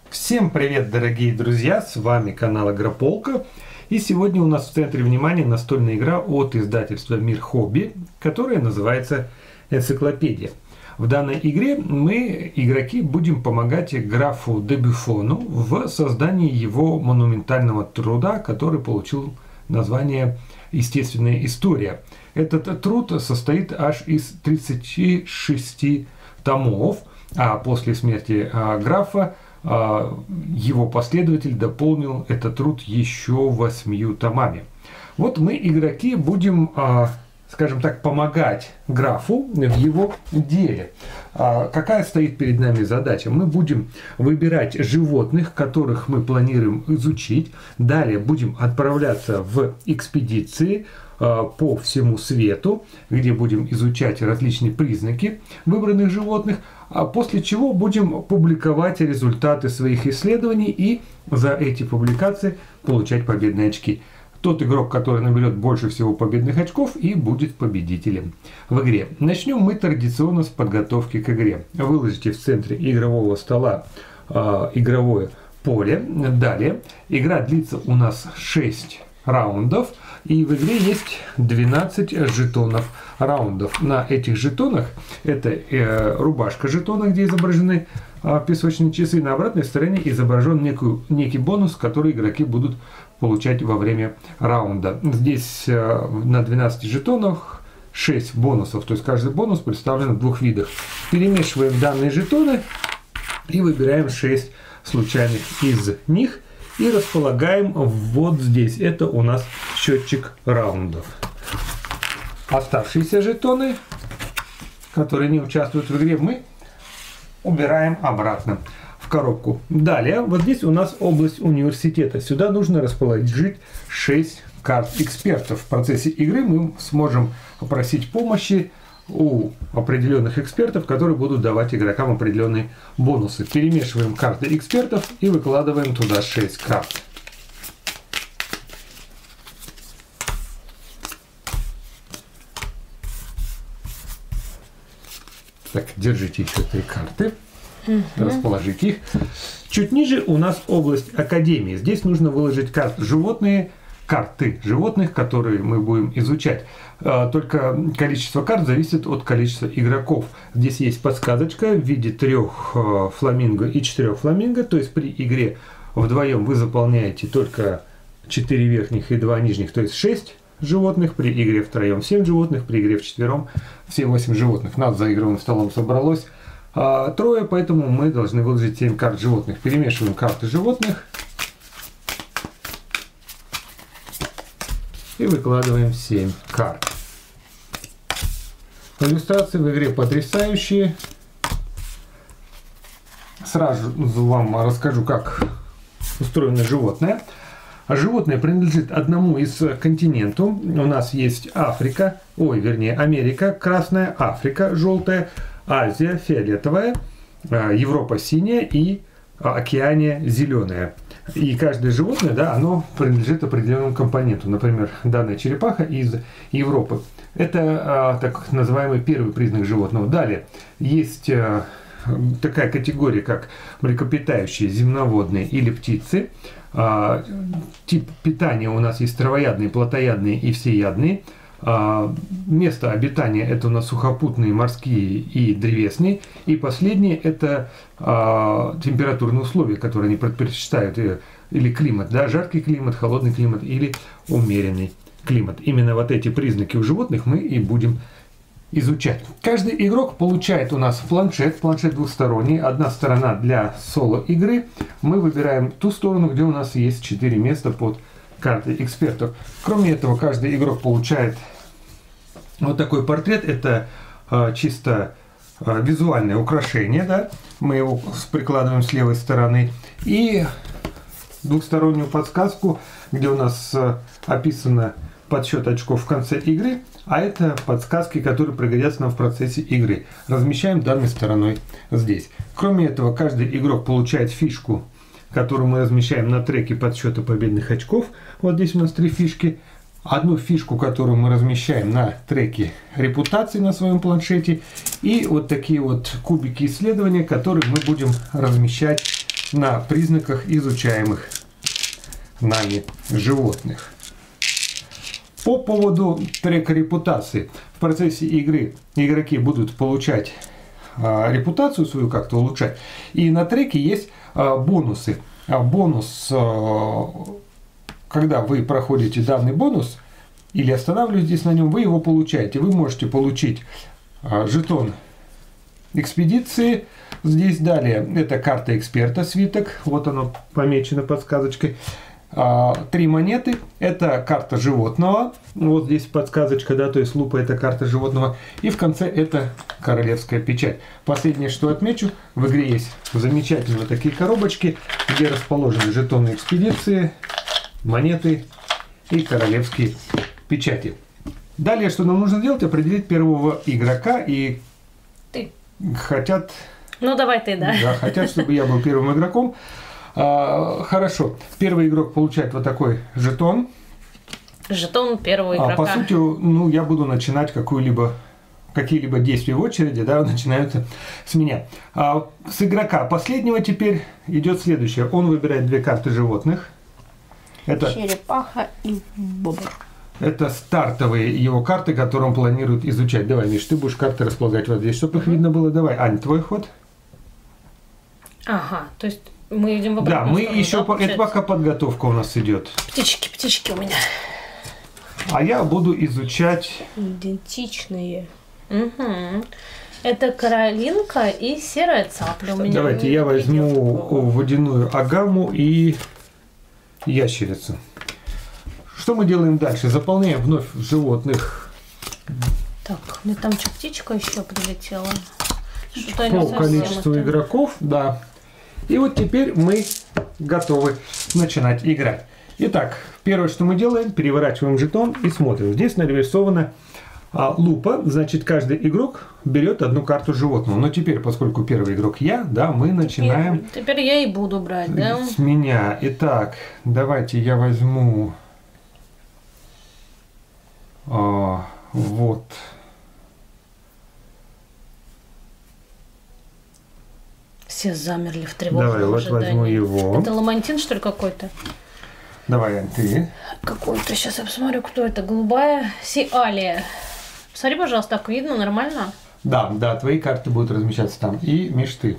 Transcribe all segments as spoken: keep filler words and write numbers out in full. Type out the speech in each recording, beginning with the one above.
Всем привет, дорогие друзья, с вами канал Игрополка. И сегодня у нас в центре внимания настольная игра от издательства Мир Хобби, которая называется Энциклопедия. В данной игре мы, игроки, будем помогать графу де Бюфону в создании его монументального труда, который получил название «Естественная история». Этот труд состоит аж из тридцати шести томов, а после смерти графа его последователь дополнил этот труд еще восьмью томами. Вот мы, игроки, будем, скажем так, помогать графу в его деле. Какая стоит перед нами задача? Мы будем выбирать животных, которых мы планируем изучить. Далее будем отправляться в экспедиции по всему свету, где будем изучать различные признаки выбранных животных, а после чего будем публиковать результаты своих исследований и за эти публикации получать победные очки. Тот игрок, который наберет больше всего победных очков, и будет победителем в игре. Начнем мы традиционно с подготовки к игре. Выложите в центре игрового стола э, игровое поле. Далее игра длится у нас шесть раундов, и в игре есть двенадцать жетонов раундов. На этих жетонах это э, рубашка жетона, где изображены э, песочные часы. На обратной стороне изображен некую, некий бонус, который игроки будут получать во время раунда. Здесь э, на двенадцати жетонах шесть бонусов, то есть каждый бонус представлен в двух видах. Перемешиваем данные жетоны и выбираем шесть случайных из них. И располагаем вот здесь. Это у нас счетчик раундов. Оставшиеся жетоны, которые не участвуют в игре, мы убираем обратно в коробку. Далее, вот здесь у нас область университета. Сюда нужно расположить шесть карт экспертов. В процессе игры мы сможем попросить помощи у определенных экспертов, которые будут давать игрокам определенные бонусы. Перемешиваем карты экспертов и выкладываем туда шесть карт. Так, держите еще три карты. Угу. Расположите их. Чуть ниже у нас область академии. Здесь нужно выложить карты животные, карты животных, которые мы будем изучать. Только количество карт зависит от количества игроков. Здесь есть подсказочка в виде трех фламинго и четырех фламинго. То есть при игре вдвоем вы заполняете только четыре верхних и два нижних, то есть шесть животных. При игре втроем семь животных, при игре вчетвером все восемь животных. Нас за игровым столом собралось а, трое, поэтому мы должны выложить семь карт животных. Перемешиваем карты животных и выкладываем семь карт. Иллюстрации в игре потрясающие. Сразу вам расскажу, как устроено животное. Животное принадлежит одному из континентов. У нас есть Африка, ой, вернее, Америка, красная, Африка, желтая, Азия, фиолетовая, Европа, синяя и Океания, зеленая. И каждое животное, да, оно принадлежит определенному компоненту. Например, данная черепаха из Европы. Это а, так называемый первый признак животного. Далее есть а, такая категория, как млекопитающие, земноводные или птицы. А, тип питания у нас есть травоядные, плотоядные и всеядные. А, место обитания это у нас сухопутные, морские и древесные. И последнее это а, температурные условия, которые они предпочитают, или климат, да, жаркий климат, холодный климат или умеренный климат. Именно вот эти признаки у животных мы и будем изучать. Каждый игрок получает у нас планшет, планшет двухсторонний. Одна сторона для соло игры. Мы выбираем ту сторону, где у нас есть четыре места под карты экспертов. Кроме этого, каждый игрок получает вот такой портрет. Это э, чисто э, визуальное украшение, да? Мы его прикладываем с левой стороны. И двухстороннюю подсказку, где у нас э, описано подсчет очков в конце игры, а это подсказки, которые пригодятся нам в процессе игры. Размещаем данной стороной здесь. Кроме этого, каждый игрок получает фишку, которую мы размещаем на треке подсчета победных очков. Вот здесь у нас три фишки. Одну фишку, которую мы размещаем на треке репутации на своем планшете. И вот такие вот кубики исследования, которые мы будем размещать на признаках изучаемых нами животных. По поводу трека репутации. В процессе игры игроки будут получать а, репутацию свою, как-то улучшать. И на треке есть а, бонусы. А бонус, а, когда вы проходите данный бонус или останавливаетесь на нем, вы его получаете. Вы можете получить а, жетон экспедиции. Здесь далее это карта эксперта, свиток. Вот оно помечено подсказочкой. Три монеты, это карта животного, вот здесь подсказочка, да, то есть лупа это карта животного, и в конце это королевская печать. Последнее, что отмечу, в игре есть замечательные такие коробочки, где расположены жетоны экспедиции, монеты и королевские печати. Далее, что нам нужно делать, определить первого игрока, и ты хотят, ну давай ты, да, да хотят, чтобы я был первым игроком. А, хорошо. Первый игрок получает вот такой жетон. Жетон первого игрока. А, по сути, ну, я буду начинать какую-либо, какие-либо действия в очереди, да, начинаются с меня. А, с игрока последнего теперь идет следующее. Он выбирает две карты животных. Это черепаха и бобр. Это стартовые его карты, которые он планирует изучать. Давай, Миш, ты будешь карты располагать вот здесь, чтобы их видно было. Давай, Ань, твой ход. Ага, то есть мы идем в Да, мы сторону, еще, да, это пока подготовка у нас идет. Птички, птички у меня. А я буду изучать... Идентичные. Угу. Это Каролинка и серая цапля у меня. Давайте я возьму водяную агаму и ящерицу. Что мы делаем дальше? Заполняем вновь животных. Так, мне там что, птичка еще прилетела? По количеству это... игроков, да. И вот теперь мы готовы начинать играть. Итак, первое, что мы делаем, переворачиваем жетон и смотрим. Здесь нарисована а, лупа, значит, каждый игрок берет одну карту животного. Но теперь, поскольку первый игрок я, да, мы начинаем... Теперь, теперь я и буду брать, да? С меня. Итак, давайте я возьму... А, вот... Все замерли в тревожном Давай, вот ожидании. возьму его. Это ламантин, что ли, какой-то? Давай, ты. Какой-то, сейчас я посмотрю, кто это. Голубая сиалия. Посмотри, пожалуйста, так видно, нормально? Да, да, твои карты будут размещаться там. И, Миш, ты.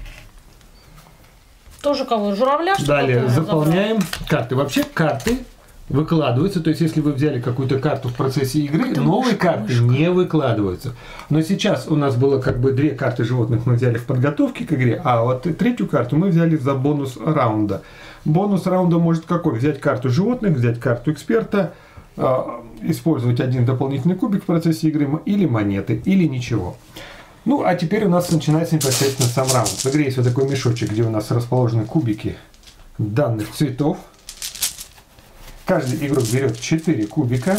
Тоже кого? Журавля, что ли? Далее заполняем карты. Вообще карты выкладываются, то есть если вы взяли какую-то карту в процессе игры, это новые мышка, карты мышка. не выкладываются. Но сейчас у нас было как бы две карты животных мы взяли в подготовке к игре, а вот третью карту мы взяли за бонус раунда. Бонус раунда может какой? Взять карту животных, взять карту эксперта, э, использовать один дополнительный кубик в процессе игры, или монеты, или ничего. Ну, а теперь у нас начинается непосредственно сам раунд. В игре есть вот такой мешочек, где у нас расположены кубики данных цветов. Каждый игрок берет четыре кубика.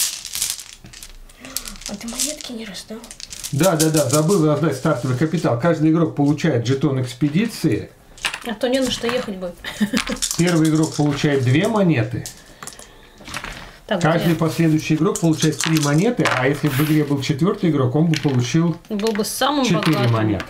А ты монетки не раздал? Да, да, да, забыл раздать стартовый капитал. Каждый игрок получает жетон экспедиции. А то не на что ехать будет. Первый игрок получает две монеты. Так, каждый где? последующий игрок получает три монеты, а если в игре был четвертый игрок, он бы получил был бы самым четыре богатым. монеты.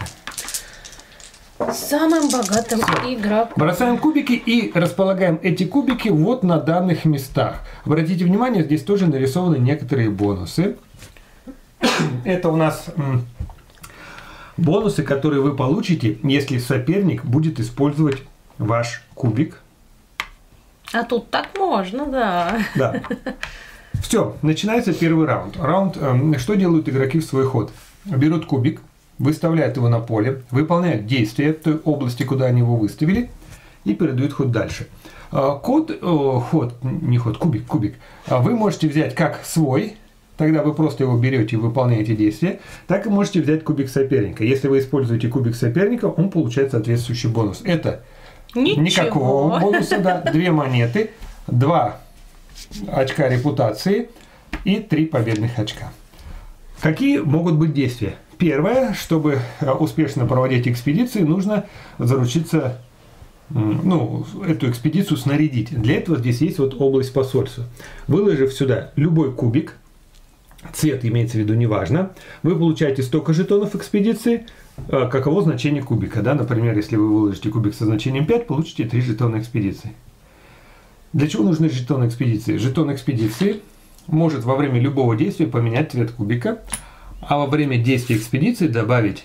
Самым богатым игроком. Бросаем кубики и располагаем эти кубики вот на данных местах. Обратите внимание, здесь тоже нарисованы некоторые бонусы. Это у нас бонусы, которые вы получите, если соперник будет использовать ваш кубик. А тут так можно, да. Да. Все, начинается первый раунд. Раунд, что делают игроки в свой ход? Берут кубик, выставляют его на поле, выполняют действия в той области, куда они его выставили, и передают ход дальше. Код, о, ход, не ход, кубик, кубик, вы можете взять как свой, тогда вы просто его берете и выполняете действия, так и можете взять кубик соперника. Если вы используете кубик соперника, он получает соответствующий бонус. Это Ничего. никакого бонуса, да, две монеты, два очка репутации и три победных очка. Какие могут быть действия? Первое, чтобы успешно проводить экспедиции, нужно заручиться, ну, эту экспедицию снарядить. Для этого здесь есть вот область посольства. Выложив сюда любой кубик, цвет имеется в виду неважно, вы получаете столько жетонов экспедиции, каково значение кубика. Да? Например, если вы выложите кубик со значением пять, получите три жетона экспедиции. Для чего нужны жетоны экспедиции? Жетон экспедиции может во время любого действия поменять цвет кубика, а во время действия экспедиции добавить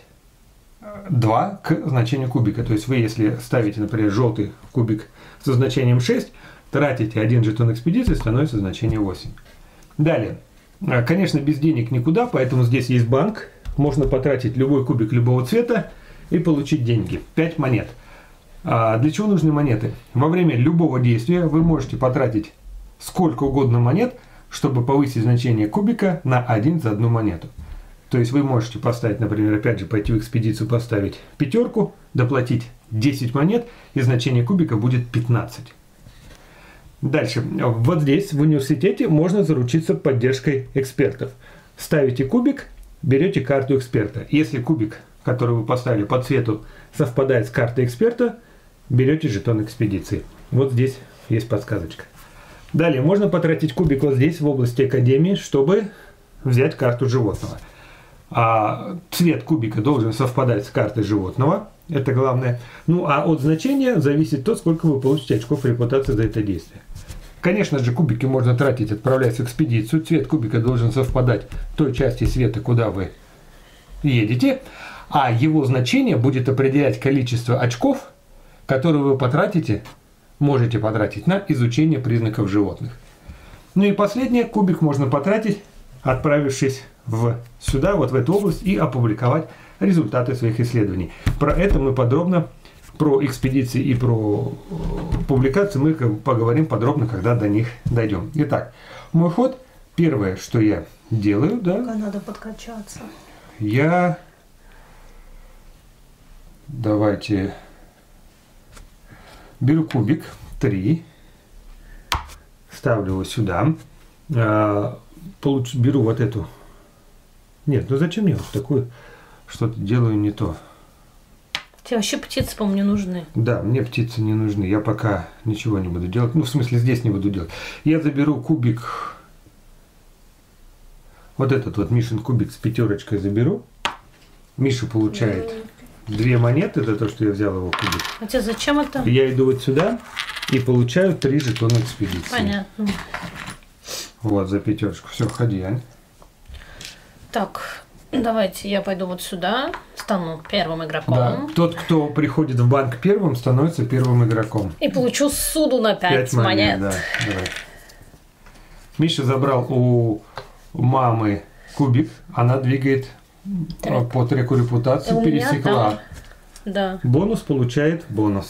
два к значению кубика. То есть вы, если ставите, например, желтый кубик со значением шесть, тратите один жетон экспедиции, становится значение восемь. Далее. Конечно, без денег никуда, поэтому здесь есть банк. Можно потратить любой кубик любого цвета и получить деньги. пять монет. А для чего нужны монеты? Во время любого действия вы можете потратить сколько угодно монет, чтобы повысить значение кубика на один за одну монету. То есть вы можете поставить, например, опять же, пойти в экспедицию, поставить пятерку, доплатить десять монет, и значение кубика будет пятнадцать. Дальше. Вот здесь, в университете, можно заручиться поддержкой экспертов. Ставите кубик, берете карту эксперта. Если кубик, который вы поставили по цвету, совпадает с картой эксперта, берете жетон экспедиции. Вот здесь есть подсказочка. Далее, можно потратить кубик вот здесь, в области академии, чтобы взять карту животного. А цвет кубика должен совпадать с картой животного. Это главное. Ну, а от значения зависит то, сколько вы получите очков репутации за это действие. Конечно же, кубики можно тратить, отправляясь в экспедицию. Цвет кубика должен совпадать той части света, куда вы едете. А его значение будет определять количество очков, которые вы потратите, можете потратить на изучение признаков животных. Ну и последнее. Кубик можно потратить, отправившись в, сюда, вот в эту область, и опубликовать результаты своих исследований. Про это мы подробно, про экспедиции и про публикации мы поговорим подробно, когда до них дойдем. Итак, мой ход. Первое, что я делаю, да. Пока надо подкачаться. Я, давайте, беру кубик три, ставлю его сюда, получ, беру вот эту. Нет, ну зачем мне вот такую? Что-то делаю не то. Тебе вообще птицы, по-моему, не нужны. Да, мне птицы не нужны. Я пока ничего не буду делать. Ну, в смысле, здесь не буду делать. Я заберу кубик. Вот этот вот Мишин кубик с пятерочкой заберу. Миша получает две монеты. Это то, что я взял его кубик. А тебе зачем это? Я иду вот сюда и получаю три жетона экспедиции. Понятно. Вот, за пятерочку. Все, ходи, Ань. Так, давайте я пойду вот сюда, стану первым игроком. Да, тот, кто приходит в банк первым, становится первым игроком. И получу суду на пять монет. монет. Да, давай. Миша забрал у мамы кубик, она двигает Трек. по треку репутации, у пересекла. Да. Бонус получает бонус.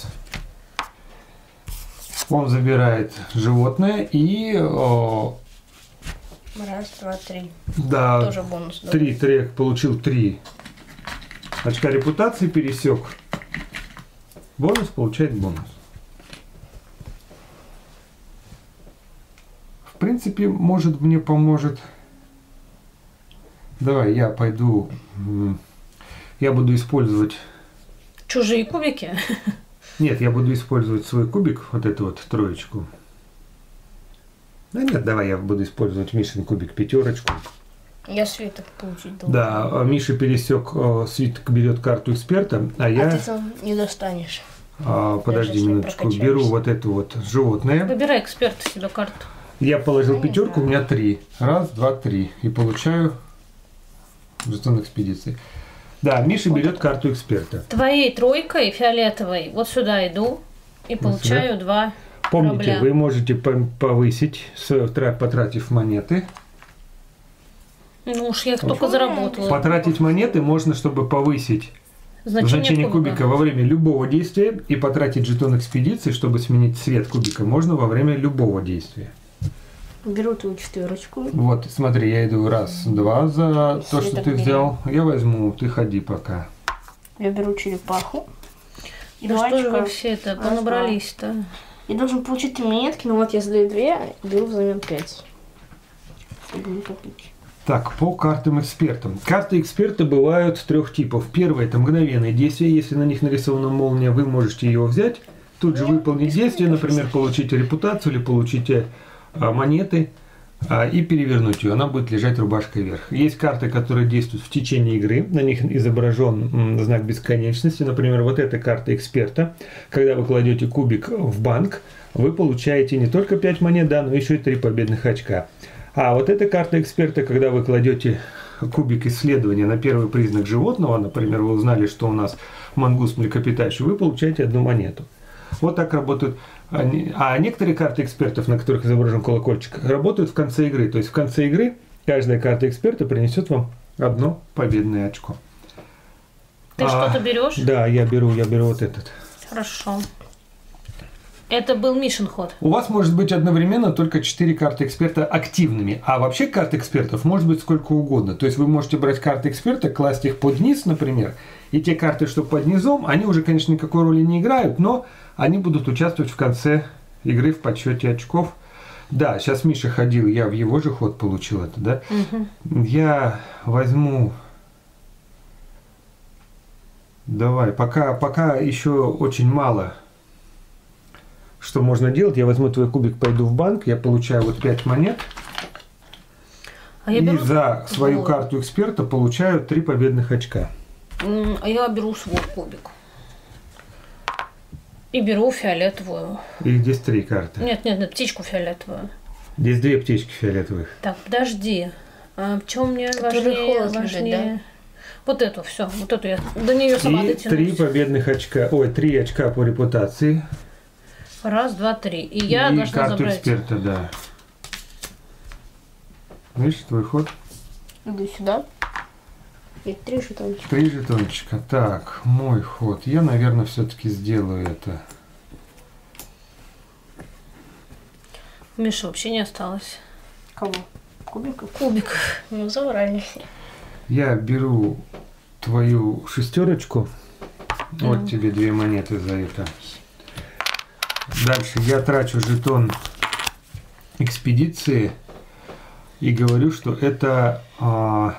Он забирает животное и... О, раз, два, три. Да, тоже бонус. Да. Три трек получил три очка репутации, пересек. Бонус получает бонус. В принципе, может, мне поможет. Давай, я пойду. Я буду использовать... Чужие кубики? Нет, я буду использовать свой кубик, вот эту вот троечку. Да нет, давай я буду использовать Мишин кубик пятерочку. Я свиток получить должен. Да, Миша пересек, свиток берет карту эксперта, а, а я... ты сам не достанешь. А, подожди минуточку, беру вот эту вот животное. Выбирай эксперта себе карту. Я положил пятерку, у меня три. Раз, два, три. И получаю жетон экспедиции. Да, Миша берет карту эксперта. Твоей тройкой фиолетовой вот сюда иду и получаю вот два. Помните, рубля. Вы можете повысить, потратив монеты. Ну уж я их только заработала. Потратить монеты можно, чтобы повысить значение, значение кубика. кубика во время любого действия, и потратить жетон экспедиции, чтобы сменить цвет кубика, можно во время любого действия. Беру твою четверочку. Вот, смотри, я иду раз, два за то, что ты взял. Я возьму, ты ходи пока. Я беру черепаху. И да что же вы все это понабрались-то? Я должен получить три монетки, но вот я сдаю две, беру взамен пять. Так, по картам экспертам. Карты эксперта бывают трех типов. Первое – это мгновенные действия. Если на них нарисована молния, вы можете ее взять, тут же выполнить действие, например, получите репутацию или получите а, монеты. и перевернуть ее. Она будет лежать рубашкой вверх. Есть карты, которые действуют в течение игры. На них изображен знак бесконечности. Например, вот эта карта эксперта. Когда вы кладете кубик в банк, вы получаете не только пять монет, да, но еще и три победных очка. А вот эта карта эксперта, когда вы кладете кубик исследования на первый признак животного, например, вы узнали, что у нас мангус млекопитающий, вы получаете одну монету. Вот так работают. А некоторые карты экспертов, на которых изображен колокольчик, работают в конце игры. То есть в конце игры каждая карта эксперта принесет вам одно победное очко. Ты а, что-то берешь? Да, я беру, я беру вот этот. Хорошо. Это был Мишин ход. У вас может быть одновременно только четыре карты эксперта активными. А вообще карт экспертов может быть сколько угодно. То есть вы можете брать карты эксперта, класть их под низ, например. И те карты, что под низом, они уже, конечно, никакой роли не играют, но они будут участвовать в конце игры в подсчете очков. Да, сейчас Миша ходил, я в его же ход получил это, да? Угу. Я возьму... Давай, пока, пока еще очень мало, что можно делать. Я возьму твой кубик, пойду в банк, я получаю вот пять монет. А я и беру за свою свой. карту эксперта получаю три победных очка. А я беру свой кубик. И беру фиолетовую. И здесь три карты. Нет, нет, нет, птичку фиолетовую. Здесь две птички фиолетовых. Так, подожди. А в чем мне Который важнее? холод важнее... лежит, да? Вот эту, все, вот эту я до нее сама и дотянусь. три победных очка, ой, три очка по репутации. Раз, два, три. И я и должна карту забрать. Эксперта, да. Видишь, твой ход? Иду сюда. И три жетончика. Три жетончика. Так, мой ход. Я, наверное, все-таки сделаю это. Миша вообще не осталось. Кого? Кубиков? Кубик. Ну, забрали. Я беру твою шестерочку. Mm. Вот тебе две монеты за это. Дальше я трачу жетон экспедиции и говорю, что это а,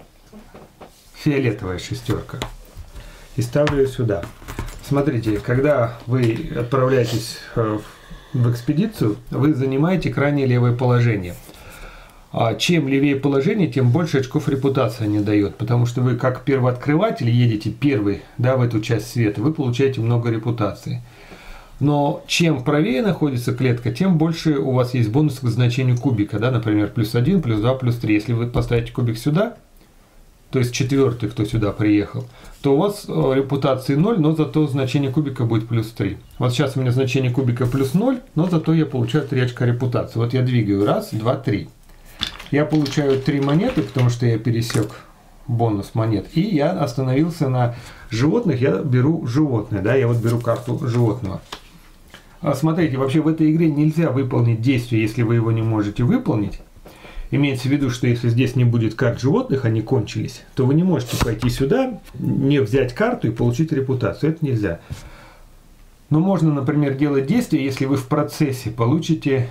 фиолетовая шестерка. И ставлю ее сюда. Смотрите, когда вы отправляетесь в экспедицию, вы занимаете крайне левое положение. А чем левее положение, тем больше очков репутация не дает, потому что вы как первооткрыватель едете первый, да, в эту часть света, вы получаете много репутации. Но чем правее находится клетка, тем больше у вас есть бонус к значению кубика, да, например, плюс один, плюс два, плюс три. Если вы поставите кубик сюда, то есть четвертый, кто сюда приехал, то у вас репутации ноль, но зато значение кубика будет плюс три. Вот сейчас у меня значение кубика плюс ноль, но зато я получаю три очка репутации. Вот я двигаю раз, два, три. Я получаю три монеты, потому что я пересек бонус монет. И я остановился на животных, я беру животное, да, я вот беру карту животного. Смотрите, вообще в этой игре нельзя выполнить действие, если вы его не можете выполнить. Имеется в виду, что если здесь не будет карт животных, они кончились, то вы не можете пойти сюда, не взять карту и получить репутацию. Это нельзя. Но можно, например, делать действие, если вы в процессе получите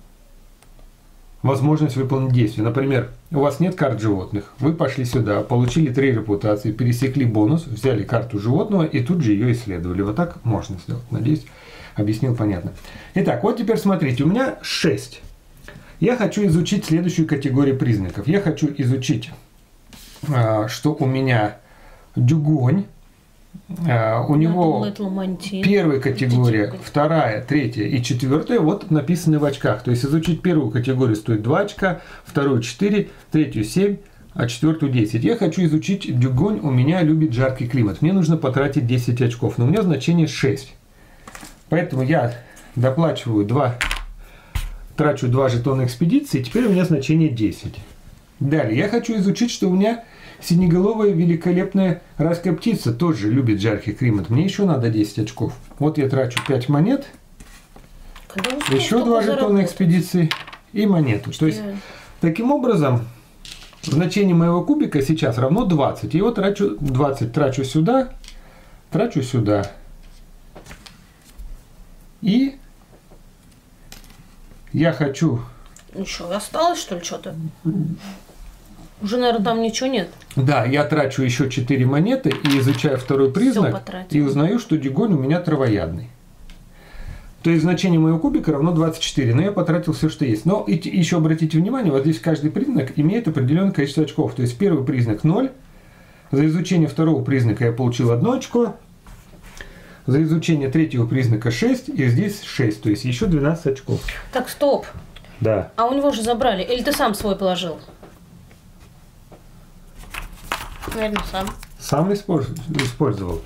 возможность выполнить действие. Например, у вас нет карт животных, вы пошли сюда, получили три репутации, пересекли бонус, взяли карту животного и тут же ее исследовали. Вот так можно сделать. Надеюсь, объяснил понятно. Итак, вот теперь смотрите, у меня шесть. Я хочу изучить следующую категорию признаков. Я хочу изучить, что у меня дюгонь. У него первая категория, вторая, третья и четвертая вот написаны в очках. То есть изучить первую категорию стоит два очка, вторую четыре, третью семь, а четвертую десять. Я хочу изучить дюгонь, у меня любит жаркий климат. Мне нужно потратить десять очков, но у меня значение шесть. Поэтому я доплачиваю два, трачу два жетона экспедиции, теперь у меня значение десять. Далее я хочу изучить, что у меня синеголовая великолепная райская птица тоже любит жаркий климат. Мне еще надо десять очков. Вот я трачу пять монет, еще два жетона экспедиции и монету. То есть, yeah. таким образом, значение моего кубика сейчас равно двадцать. И вот трачу двадцать, трачу сюда, трачу сюда. И я хочу... Еще осталось, что ли, что-то? Уже, наверное, там ничего нет. Да, я трачу еще четыре монеты и изучаю второй признак. И узнаю, что дюгонь у меня травоядный. То есть значение моего кубика равно двадцать четыре, но я потратил все, что есть. Но и, еще обратите внимание, вот здесь каждый признак имеет определенное количество очков. То есть первый признак ноль, за изучение второго признака я получил одно очко, за изучение третьего признака шесть, и здесь шесть, то есть еще двенадцать очков. Так, стоп. Да. А у него же забрали. Или ты сам свой положил? Наверное, сам. Сам использовал.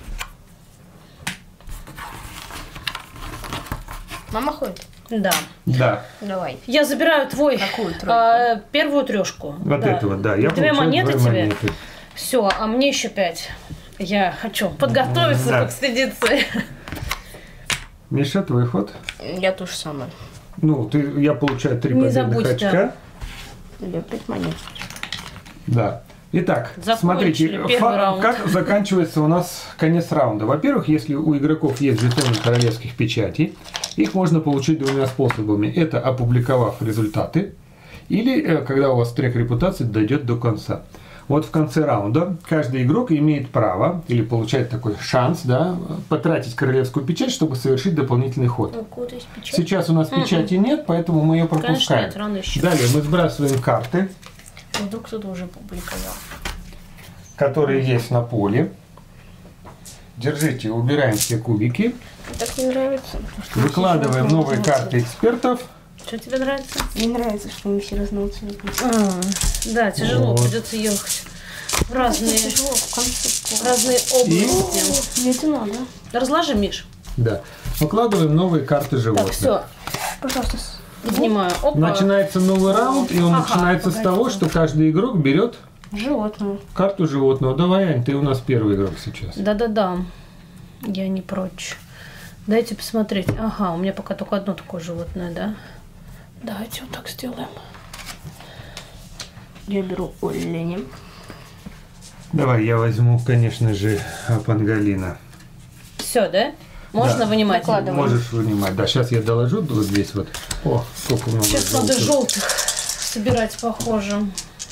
Мама ходит? Да. Да. Давай. Я забираю твой Какую тройку? а, первую трешку. Вот да. это вот, да. Я Две получаю монеты две тебе. монеты. Все, а мне еще пять. Я хочу подготовиться Да. к экспедиции. Миша, твой ход. Я то же самое. Ну, ты, я получаю три Не победных забудь, очка. Я пять монет. Да. Итак, Закончили смотрите, первый фа- раунд. как заканчивается у нас конец раунда. Во-первых, если у игроков есть жетоны королевских печатей, их можно получить двумя способами. Это опубликовав результаты, или э, когда у вас трек репутации дойдет до конца. Вот в конце раунда каждый игрок имеет право, или получает такой шанс, да, потратить королевскую печать, чтобы совершить дополнительный ход. Какую-то из печати? Сейчас у нас печати нет, поэтому мы ее Конечно, пропускаем. нет, рано еще. Далее мы сбрасываем карты, Вдруг кто-то уже публиковал. которые есть на поле. Держите, убираем все кубики. Мне так не нравится. что Выкладываем все новые разного карты экспертов. Что тебе нравится? цвета. Не нравится, что мы все разного цвета. А, да, тяжело, Вот. придется ехать в разные, Тяжело, в конце. разные области. Мне это надо. Разложи, Миш. Да. Выкладываем новые карты Так, животных. все, Пожалуйста. поднимаю. Опа. Начинается новый раунд, и он Ага, начинается с погодите. того, что каждый игрок берет Животное. карту животного. Давай, Ань, ты у нас первый игрок сейчас. Да-да-да, я не прочь. Дайте посмотреть. Ага, у меня пока только одно такое животное, да? Давайте вот так сделаем. Я беру оленя. Давай, я возьму, конечно же, панголина. Все, да? Можно Да. вынимать? Докладывай. Можешь вынимать. Да, сейчас я доложу вот здесь вот. О, сколько много Сейчас надо желтых. желтых собирать, похоже.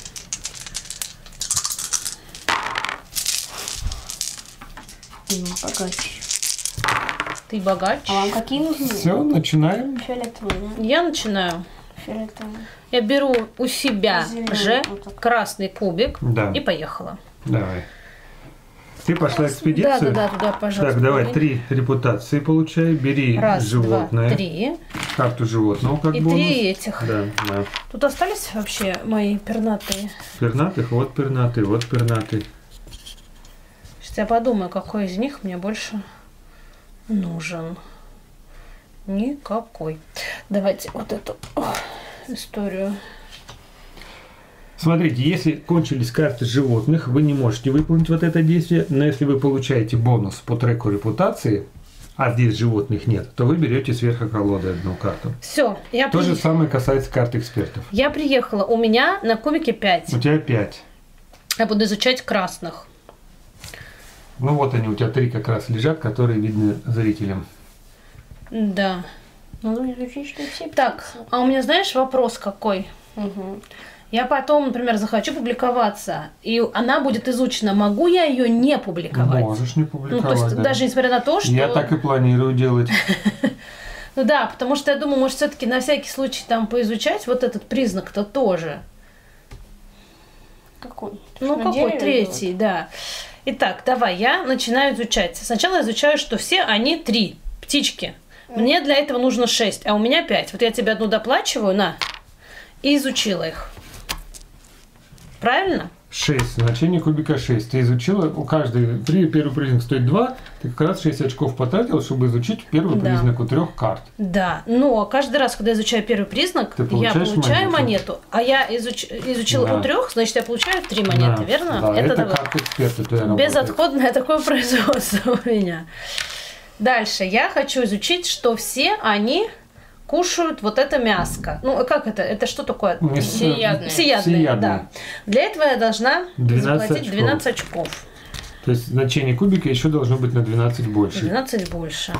Ну, богаче. Ты богач. А вам какие нужны? Все, начинаем. Фиолетовые, да? Я начинаю. Фиолетовые. Я беру у себя Зелёный, же вот так. красный кубик Да. и поехала. Давай. Ты пошла Да, экспедицию? да, да, туда, пожалуйста. Так, давай, Бери. три репутации получай. Бери Раз, животное. два, три. Карту животного как И бонус. три этих. Да, да. Тут остались вообще мои пернатые? Пернатых, вот пернатый, вот пернатый. Сейчас я подумаю, какой из них мне больше нужен. Никакой. Давайте вот эту о, историю. Смотрите, если кончились карты животных, вы не можете выполнить вот это действие, но если вы получаете бонус по треку репутации, а здесь животных нет, то вы берете сверху колоды одну карту. Все, я, То же при- самое касается карт экспертов. я приехала. У меня на кубике пять. У тебя пять. Я буду изучать красных. Ну вот они, у тебя три как раз лежат, которые видны зрителям. Да. Надо изучить, что все Так, а у меня, знаешь, вопрос какой? Угу. Я потом, например, захочу публиковаться, и она будет изучена. Могу я ее не публиковать? Можешь не Ну, публиковать. то есть, да. даже несмотря на то, что... Я так и планирую делать. Ну да, потому что я думаю, может, все-таки на всякий случай там поизучать вот этот признак-то тоже. Какой? Ну, На какой? дереве Третий, да. Итак, давай, я начинаю изучать. Сначала я изучаю, что все они три птички. Мне для этого нужно шесть, а у меня пять. Вот я тебе одну доплачиваю, на, и изучила их. Правильно? шесть. Значение кубика шесть. Ты изучила, у каждой, при первый признак стоит два, ты как раз шесть очков потратил, чтобы изучить первый Да. признак у трех карт. Да, но каждый раз, когда я изучаю первый признак, Ты я получаешь получаю монету. монету, а я изуч... изучила Да. у трех, значит, я получаю три монеты, Да, верно? Да, это, давай. карта эксперта твоя работает. Безотходное такое производство у меня. Дальше я хочу изучить, что все они кушают вот это мяско. Ну, как это? Это что такое? Не с- Всеядные. Всеядные, Всеядные. да. Для этого я должна двенадцать заплатить очков. двенадцать очков. То есть значение кубика еще должно быть на двенадцать больше. двенадцать больше.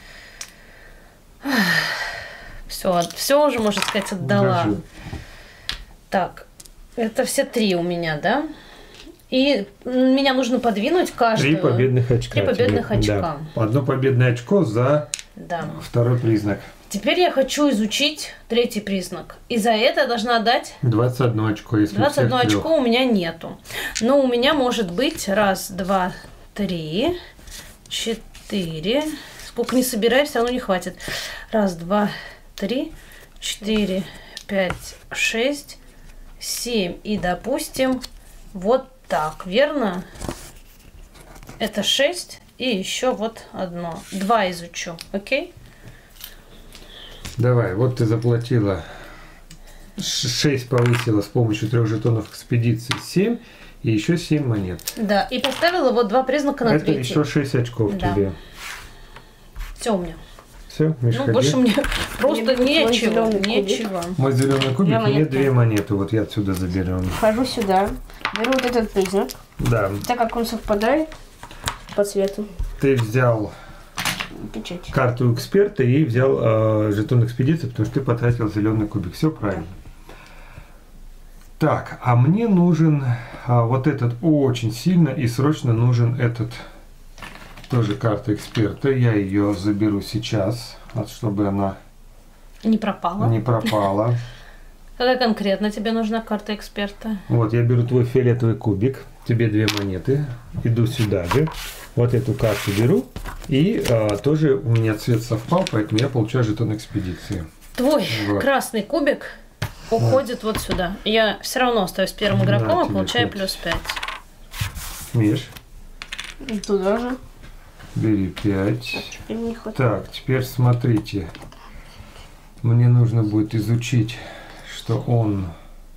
Все, все уже, можно сказать, отдала. Держи. Так, это все три у меня, да? И меня нужно подвинуть каждую. Три победных очка. Три победных тебе. очка. Да. Одно победное очко за Да. Второй признак. Теперь я хочу изучить третий признак. И за это я должна дать... двадцать одно очко, если двадцать одно всех очко у меня нету. Но у меня может быть раз, два, три, четыре. Сколько не собирай, все равно не хватит. Раз, два, три, четыре, пять, шесть, семь. И, допустим, вот так, верно? Это шесть. И еще вот одно. Два изучу, окей? Давай, вот ты заплатила шесть, повысила с помощью трех жетонов экспедиции семь и еще семь монет. Да, и поставила вот два признака на Это третий. еще шесть очков Да. тебе. Все у меня. Все, Миша, Ну, ходи. больше мне просто Мне будет нечего. зелёный кубик. Нечего. Мой зеленый кубик, Две мне монеты. две монеты, вот я отсюда заберем. Вхожу сюда, беру вот этот признак, Да, так как он совпадает по цвету. ты взял Печать. карту эксперта и взял э, жетон экспедиции, потому что ты потратил зеленый кубик. Все правильно. Так, а мне нужен а, вот этот очень сильно и срочно нужен этот тоже карта эксперта. Я ее заберу сейчас, вот, чтобы она Не пропала. не пропала. Какая конкретно тебе нужна карта эксперта? Вот, я беру твой фиолетовый кубик, тебе две монеты, иду сюда же, вот эту карту беру, и а, тоже у меня цвет совпал, поэтому я получаю жетон экспедиции. Твой Вот. красный кубик уходит вот сюда. Я все равно остаюсь первым На игроком, а тебе получаю пять. плюс пять. Миш, И туда же. бери пять. Так, теперь не хватит. Так, теперь смотрите, мне нужно будет изучить, что он...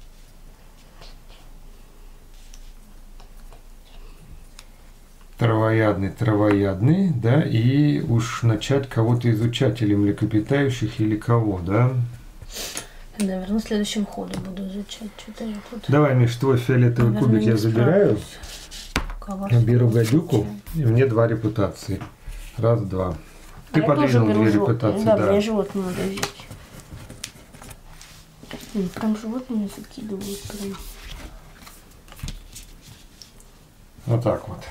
Травоядный, травоядный, да, и уж начать кого-то изучать, или млекопитающих, или кого, да. Наверное, в следующем ходу буду изучать. Что-то я тут... Давай, Миш, твой фиолетовый наверное, кубик не я забираю, справлюсь. Кого беру справлюсь? гадюку, и мне два репутации. Раз, два. Ты А я тоже подвинул беру две жо- репутации, Да, да. мне животное надо взять. Блин, прям животные закидывают прям. Вот так вот.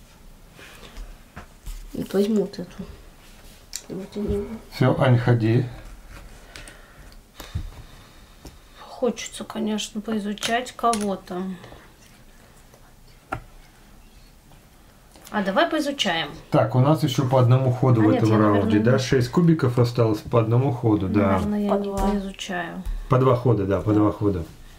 Вот возьму вот эту. И вот они. Все, Ань, ходи. Хочется, конечно, поизучать кого-то. А давай поизучаем. Так, у нас еще по одному ходу А в нет, этом я, раунде, наверное, да? не- Шесть кубиков осталось по одному ходу, да. Наверное, я По не два. поизучаю. По два хода, да, по два хода.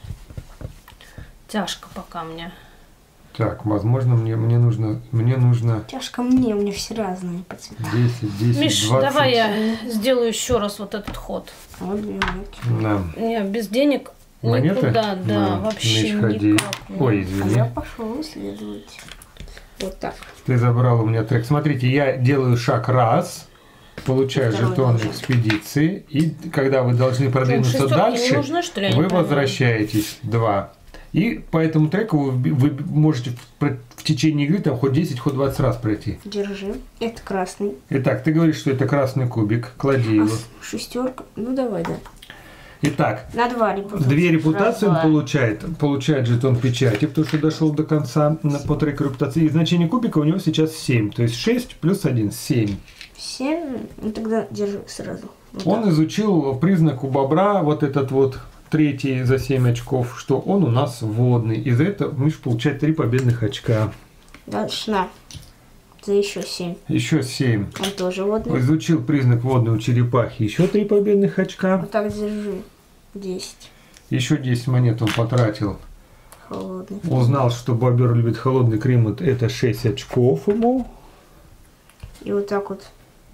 Тяжко пока мне. Так, возможно, мне, мне нужно, мне нужно Тяжко мне, у меня все разные по цветам. десять, десять, Миш, двадцать. давай я сделаю еще раз вот этот ход. А вот две монетки. Да. Не, без денег Монеты? никуда, да, Да. вообще Миш, ходи. никак. не. Ой, А извини. я пошел исследовать. Вот так. Ты забрал у меня трек. Смотрите, я делаю шаг раз, получаю Второй жетон должен. экспедиции, и когда вы должны продвинуться Шестерки не дальше, нужны, что ли? Я не вы пойму. возвращаетесь два. И по этому треку вы, вы можете в, про- в течение игры там хоть десять, хоть двадцать раз пройти. Держи. Это красный. Итак, ты говоришь, что это красный кубик. Клади А его. с- шестерка. Ну давай, да. Итак, На два репутации. две репутации он Раз, два. получает. Получает жетон печати, потому что дошел до конца на, по треку репутации. И значение кубика у него сейчас семь. То есть шесть плюс один, семь. Семь. Ну тогда держи сразу. Вот Он так. изучил признак у бобра, вот этот вот третий за семь очков, что он у нас водный. И за это Миш получает три победных очка. Дальше на. За еще семь. Еще семь. Он тоже водный. Изучил признак водный у черепахи, еще три победных очка. Вот так держи. Десять. Еще десять монет он потратил. Холодный. Узнал, что бобер любит холодный климат, это шесть очков ему. И вот так вот.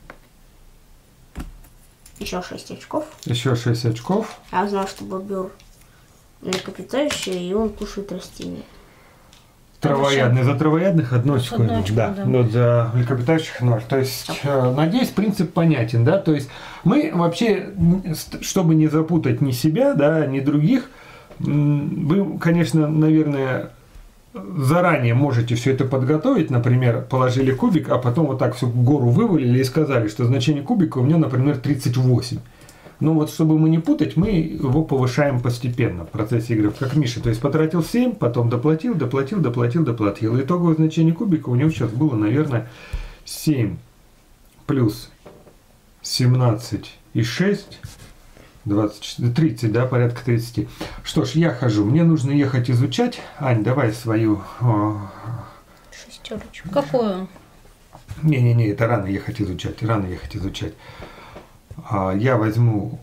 Еще шесть очков. Еще шесть очков. Я узнал, что бобер млекопитающий, и он кушает растения. Травоядный. За травоядных одно очко. Одно ему, очко, да. да. Но за млекопитающих ноль. То есть, э, надеюсь, принцип понятен, да. То есть мы вообще, м, ст- чтобы не запутать ни себя, да, ни других, м, вы, конечно, наверное, заранее можете все это подготовить. Например, положили кубик, а потом вот так всю гору вывалили и сказали, что значение кубика у меня, например, тридцать восемь. Но вот чтобы мы не путать, мы его повышаем постепенно в процессе игры, как Миша. То есть потратил семь, потом доплатил, доплатил, доплатил, доплатил. Итоговое значение кубика у него сейчас было, наверное, семь плюс семнадцать и шесть. двадцать четыре, тридцать, да, порядка тридцати. Что ж, я хожу. Мне нужно ехать изучать. Ань, давай свою... Шестерочку. Какую? Не-не-не, это рано ехать изучать. Рано ехать изучать. А, я возьму...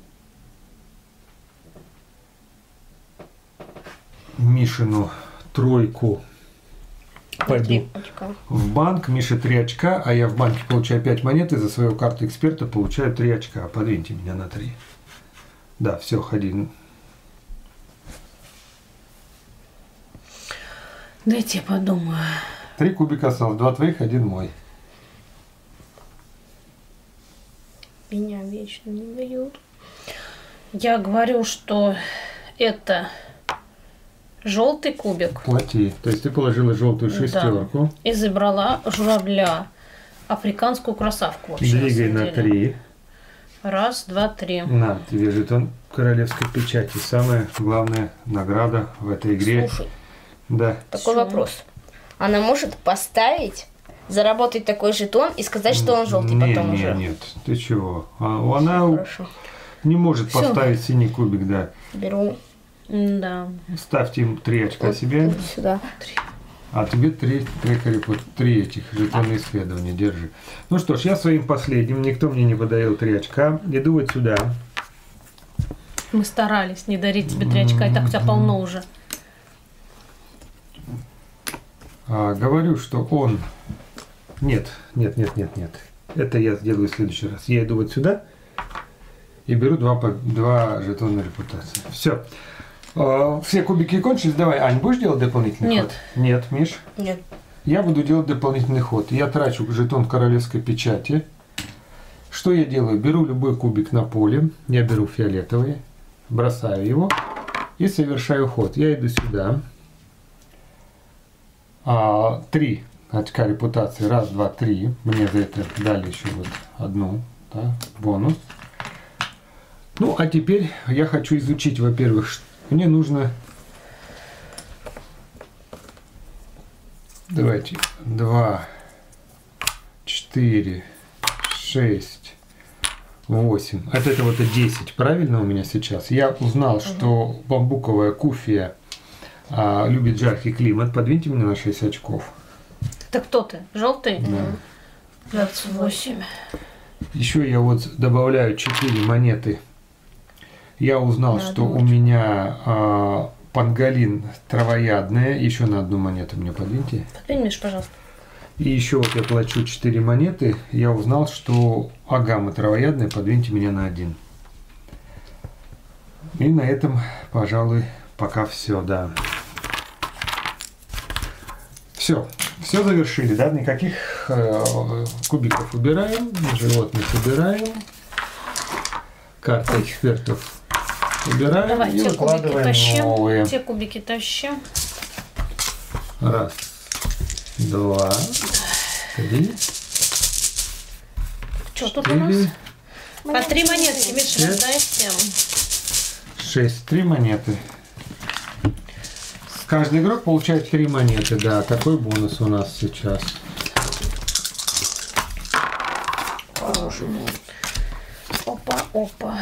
Мишину тройку. Пойду в банк. Миша три очка, а я в банке получаю пять монет, и за свою карту эксперта получаю три очка. Подвиньте меня на три. Да, все, ходи. Дайте я подумаю. Три кубика осталось. Два твоих, один мой. Меня вечно не дают. Я говорю, что это желтый кубик. Плати. То есть ты положила желтую шестерку. Да. И забрала журавля. Африканскую красавку вообще. Двигай на, на три. Раз, два, три. На, тебе жетон королевской печати. Самая главная награда в этой игре. Слушай, да. такой Всё. вопрос. Она может поставить, заработать такой жетон и сказать, что он желтый не, потом не, уже? Нет, ты чего? А, она Хорошо. не может Всё. поставить синий кубик, да. Беру. Да. Ставьте им три очка вот, себе. вот сюда. А тебе три, три, три этих жетона исследования, держи. Ну что ж, я своим последним, никто мне не подарил три очка. Иду вот сюда. Мы старались не дарить тебе три очка, и так у тебя полно уже. А, говорю, что он... Нет, нет, нет, нет, нет. Это я сделаю в следующий раз. Я иду вот сюда и беру два, два жетона репутации. Все. Все кубики кончились. Давай, Ань, будешь делать дополнительный Нет. ход? Нет, Миш? Нет. Я буду делать дополнительный ход. Я трачу жетон королевской печати. Что я делаю? Беру любой кубик на поле. Я беру фиолетовый, бросаю его и совершаю ход. Я иду сюда. А, три очка репутации. Раз, два, три. Мне за это дали еще вот одну, да, бонус. Ну, а теперь я хочу изучить, во-первых, мне нужно... Давайте. Два, четыре, шесть, восемь. От этого-то десять. Правильно у меня сейчас? Я узнал, угу. что бамбуковая куфия а, любит жаркий климат. Подвиньте меня на шесть очков. Так кто ты? Желтый? Да. двадцать восемь. Еще я вот добавляю четыре монеты. Я узнал, Надо что очень. у меня а, панголин травоядная. Еще на одну монету мне подвиньте. Подвинь, Миш, пожалуйста. И еще вот я плачу четыре монеты. Я узнал, что агама травоядная. Подвиньте меня на один. И на этом, пожалуй, пока все, да. Все. Все завершили, да? Никаких э, кубиков убираем. Животных убираем. Карта экспертов убираем. Давай, и те кубики выкладываем тащим. новые. Те кубики тащим. Раз, два, три, Что тут у нас? четыре, По три монетки, Миша, Пять. раздай всем. шесть. Три монеты. Каждый игрок получает три монеты, да. Такой бонус у нас сейчас. Опа, опа.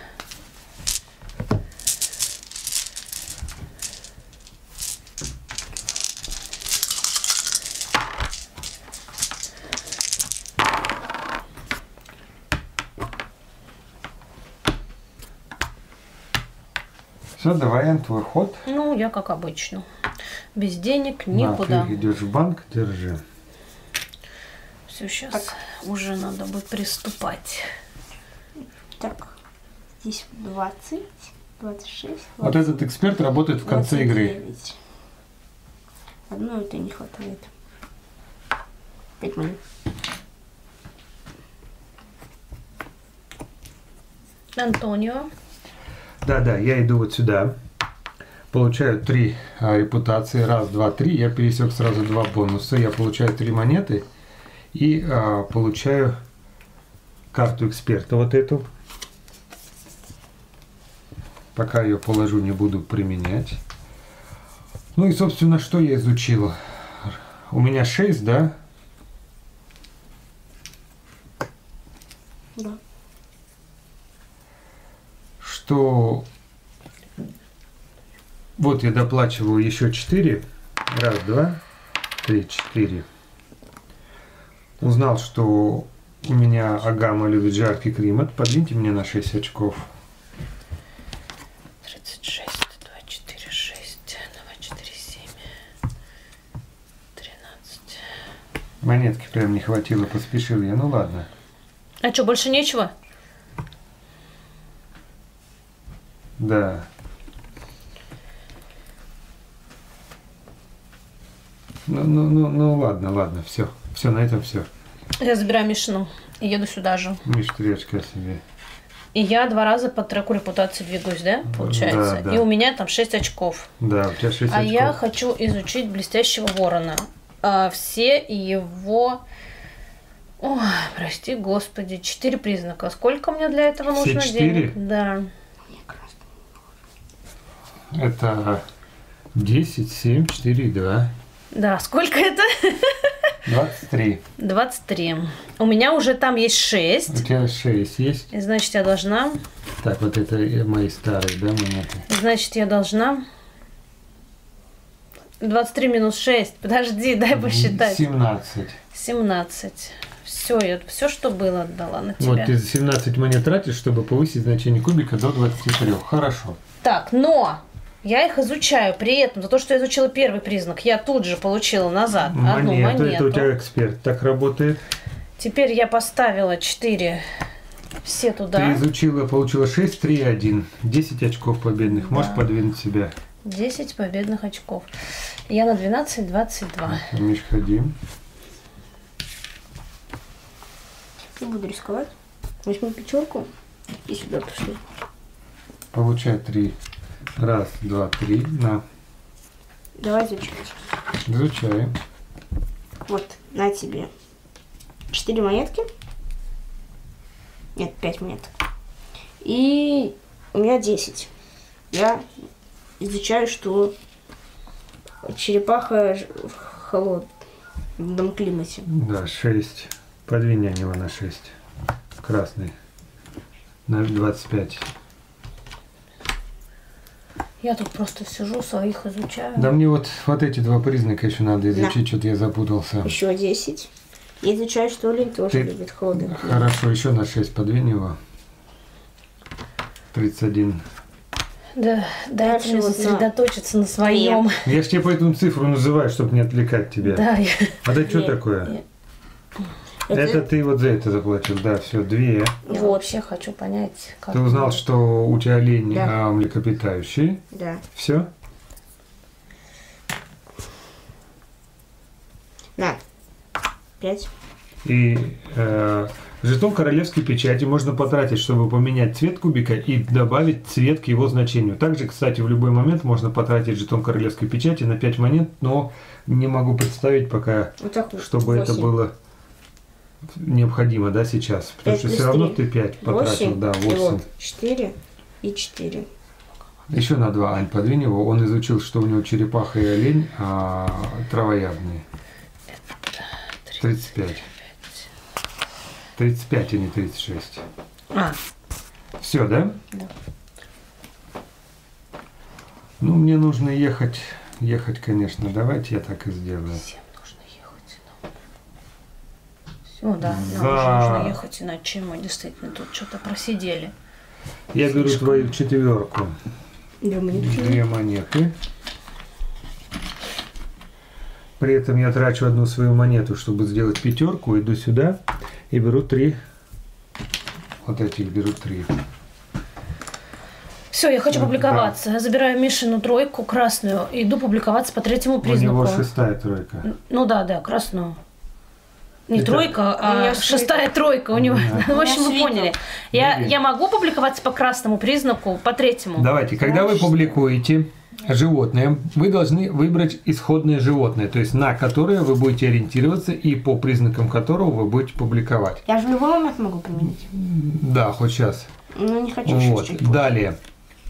Все, давай, Ань, твой ход. Ну, я как обычно. Без денег На, никуда. ты идешь в банк, держи. Все, сейчас уже надо будет приступать. Так, здесь двадцать, двадцать шесть. Вот этот эксперт работает в конце двадцать игры. девять. Одной это не хватает. Пять монет. Антонио. Да-да, я иду вот сюда. Получаю три а, репутации. Раз, два, три. Я пересек сразу два бонуса. Я получаю три монеты. И а, получаю карту эксперта вот эту. Пока ее положу, не буду применять. Ну и, собственно, что я изучил? У меня шесть, да? Да. Что вот я доплачиваю еще четыре. Раз, два, три, четыре. Узнал, что у меня Агама любит жаркий климат. Подвиньте мне на шесть очков. тридцать шесть, два, четыре, шесть, два, четыре, семь, тринадцать. Монетки прям не хватило, поспешил я. Ну ладно. А что, больше нечего? Да. Ну, ну, ну, ну ладно, ладно, все. Все, на этом все. Я забираю Мишину и еду сюда же. Миш, три очка себе. И я два раза по треку репутации двигаюсь, да, получается? Да, да. И у меня там шесть очков. Да, у тебя шесть А очков. я хочу изучить блестящего ворона. А, все его... Ой, прости, господи, четыре признака. Сколько мне для этого Все нужно четыре? денег? Да. Это десять, семь, четыре, два. Да, сколько это? двадцать три. двадцать три. У меня уже там есть У шесть. тебя шесть есть? И значит, я должна... Так, вот это мои старые, да, монеты? Значит, я должна... двадцать три минус шесть. Подожди, дай посчитать. семнадцать. семнадцать. Все, я все, что было, отдала на тебя. Вот ты семнадцать монет тратишь, чтобы повысить значение кубика до двадцати трёх. Хорошо. Так, но я их изучаю. При этом за то, что я изучила первый признак, я тут же получила назад одну Монету, монету. это у тебя эксперт так работает. Теперь я поставила четыре все туда. Ты изучила, получила шесть, три, один. десять очков победных. Да. Можешь подвинуть себя. десять победных очков. Я на двенадцать, двадцать два. Миш, ходи. Не буду рисковать. Возьму пятерку и сюда пошли. Получай три. Раз, два, три. На. Давай изучать. Изучай. Вот, на тебе. Четыре монетки. Нет, пять монеток. И у меня десять. Я изучаю, что черепаха ж- в холодном климате. Да, шесть. Подвинь на него на шесть. Красный. На двадцать пять. Я тут просто сижу, своих изучаю. Да мне вот, вот эти два признака еще надо изучить, что-то я запутался. Еще десять. Я изучаю, что олень тоже Ты- любит холодный климат. Хорошо, еще на шесть подвинь его. тридцать один. Да, дайте мне вот на- сосредоточиться на своем. Я ж тебе поэтому цифру называю, чтобы не отвлекать тебя. Да, я... А это что Нет, такое? нет. Это- Это ты вот за это заплатил, да, все, две. я Вот. вообще хочу понять, как... Ты узнал, что у тебя олень Да. а, млекопитающий. Да. Все? На. Пять. И э, жетон королевской печати можно потратить, чтобы поменять цвет кубика и добавить цвет к его значению. Также, кстати, в любой момент можно потратить жетон королевской печати на пять монет, но не могу представить пока, Вот так вот. чтобы это Восемь. было необходимо, да, сейчас. Потому Пять что плюс все равно три. ты пять потратил, Восемь. да, И восемь. вот четыре и четыре. Еще на два, Ань, подвинь его. Он изучил, что у него черепаха и олень а, травоядные. тридцать пять. тридцать пять, а не тридцать шесть. А, Все, да? Да. Ну, мне нужно ехать. Ехать, конечно. Давайте я так и сделаю. всем нужно ехать. Все, да, нам За- уже нужно ехать, иначе мы действительно тут что-то просидели. Я беру Слишком. твою четверку. Две монетки. Две монеты. При этом я трачу одну свою монету, чтобы сделать пятерку. Иду сюда и беру три. Вот этих беру три. Все, я хочу Да. публиковаться. Я забираю Мишину тройку красную и иду публиковаться по третьему У признаку. него шестая тройка. Ну да, да, красную. Не Это- тройка, У а меня шестая тройка у него. Да. В общем, У вы меня поняли. Я, Блин. я могу публиковаться по красному признаку, по третьему? Давайте, когда вы публикуете животное, вы должны выбрать исходное животное, то есть на которое вы будете ориентироваться и по признакам которого вы будете публиковать. Я же в любой момент могу применить. Да, хоть сейчас. Но не хочу Вот. чуть-чуть. позже. Далее.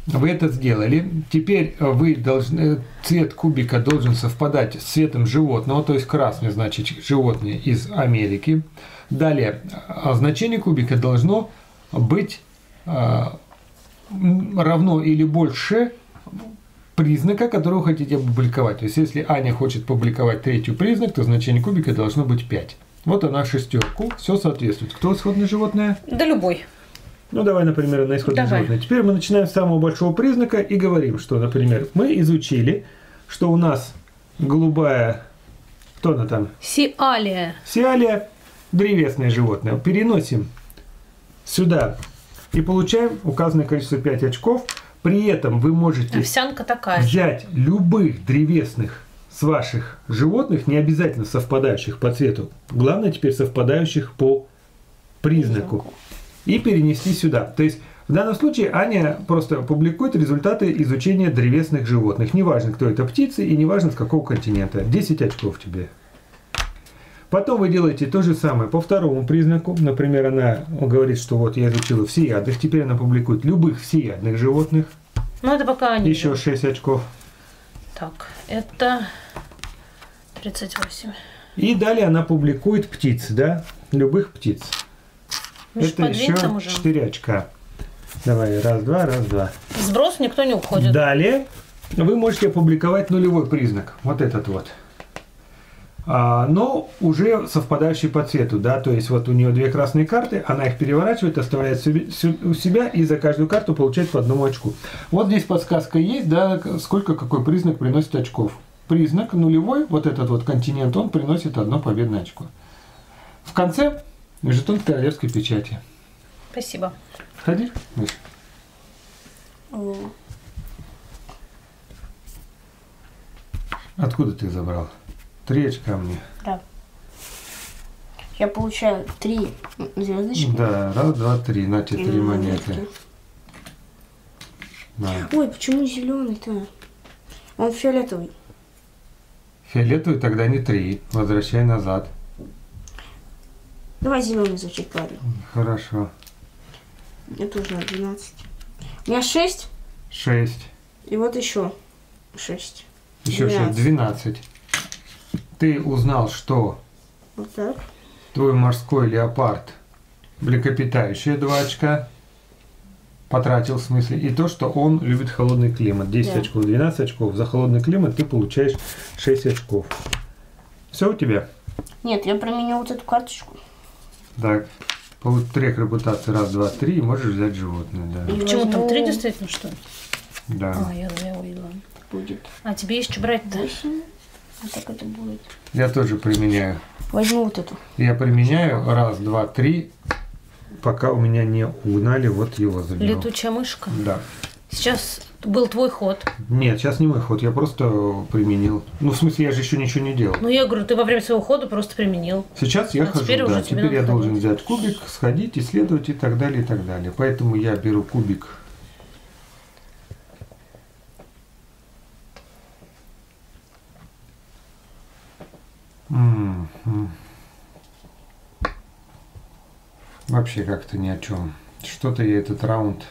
вы это сделали. Теперь вы должны, цвет кубика должен совпадать с цветом животного, то есть красный, значит, животное из Америки. Далее, значение кубика должно быть а, равно или больше признака, который вы хотите опубликовать. То есть, если Аня хочет публиковать третий признак, то значение кубика должно быть пять. Вот она шестерку, все соответствует. Кто исходное животное? Да любой. Ну, давай, например, на исходное Давай. животное. Теперь мы начинаем с самого большого признака и говорим, что, например, мы изучили, что у нас голубая, кто она там? Сиалия. Сиалия, древесное животное. Переносим сюда и получаем указанное количество пять очков. При этом вы можете Овсянка такая же. взять любых древесных с ваших животных, не обязательно совпадающих по цвету, главное теперь совпадающих по признаку, и перенести сюда. То есть в данном случае Аня просто публикует результаты изучения древесных животных. Неважно, кто это птицы и неважно, с какого континента. десять очков тебе. Потом вы делаете то же самое по второму признаку. Например, она говорит, что вот я изучила всеядных. Теперь она публикует любых всеядных животных. Ну, это пока не Еще шесть очков. Так, это тридцать восемь. И далее она публикует птиц, да? Любых птиц. Миш, Это подвинь еще там уже. четыре очка. Давай, раз, два, раз, два. Сброс никто не уходит. Далее вы можете опубликовать нулевой признак. Вот этот вот. А, но уже совпадающий по цвету, да, то есть вот у нее две красные карты, она их переворачивает, оставляет себе- сю- у себя и за каждую карту получает по одному очку. Вот здесь подсказка есть, да, сколько какой признак приносит очков. Признак нулевой, вот этот вот континент, он приносит одно победное очко. В конце жетон королевской печати. Спасибо. Сходи, Миш? О, Откуда ты забрал? Три очка мне. да. Я получаю три звездочки. Да, раз, два, три. На тебе и три монетки. монеты. На. Ой, почему зеленый-то? Он фиолетовый. Фиолетовый тогда не три. Возвращай назад. Давай зеленый звучит, ладно. Хорошо. Я тоже на двенадцать. У меня шесть, Шесть. и вот еще шесть. Еще шесть. Двенадцать. Ты узнал, что Вот так. твой морской леопард млекопитающее два очка потратил, в смысле, и то, что он любит холодный климат. десять Да. очков, двенадцать очков. За холодный климат ты получаешь шесть очков. Все у тебя? Нет, я променял вот эту карточку. Так. Трек репутации. Раз, два, три. И можешь взять животное, да. И Почему там возьму- три действительно, что ли? Да. А, я, я увидела. Будет А тебе есть что брать-то? восемь. Вот так это будет. Я тоже применяю. Возьму вот эту. Я применяю раз, два, три, пока у меня не угнали, вот его заберу. Летучая мышка. Да. Сейчас был твой ход. Нет, сейчас не мой ход, я просто применил. Ну, в смысле, я же еще ничего не делал. Ну, я говорю, ты во время своего хода просто применил. Сейчас я А хожу, теперь да. уже тебе Теперь я надо должен ходить. взять кубик, сходить, исследовать и так далее, и так далее. Поэтому я беру кубик. М-м. Вообще как-то ни о чем. Что-то я этот раунд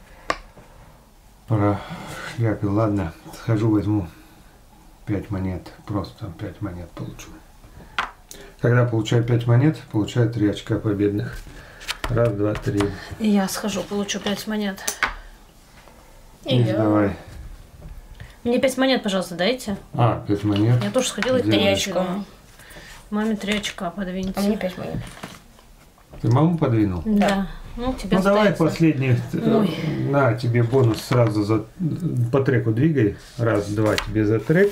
прошляпил. Ладно, схожу, возьму пять монет. Просто пять монет получу. Когда получаю пять монет, получаю три очка победных. Раз, два, три. И я схожу, получу пять монет. И Миш, я. давай. Мне пять монет, пожалуйста, дайте. А, пять монет. Я тоже сходила и Где три они? очка. Маме три очка подвиньте. А мне пять монет. Ты маму подвинул? Да. Ну, тебе Ну давай остается. последний. Ой. На, тебе бонус сразу за по треку двигай. Раз, два тебе за трек.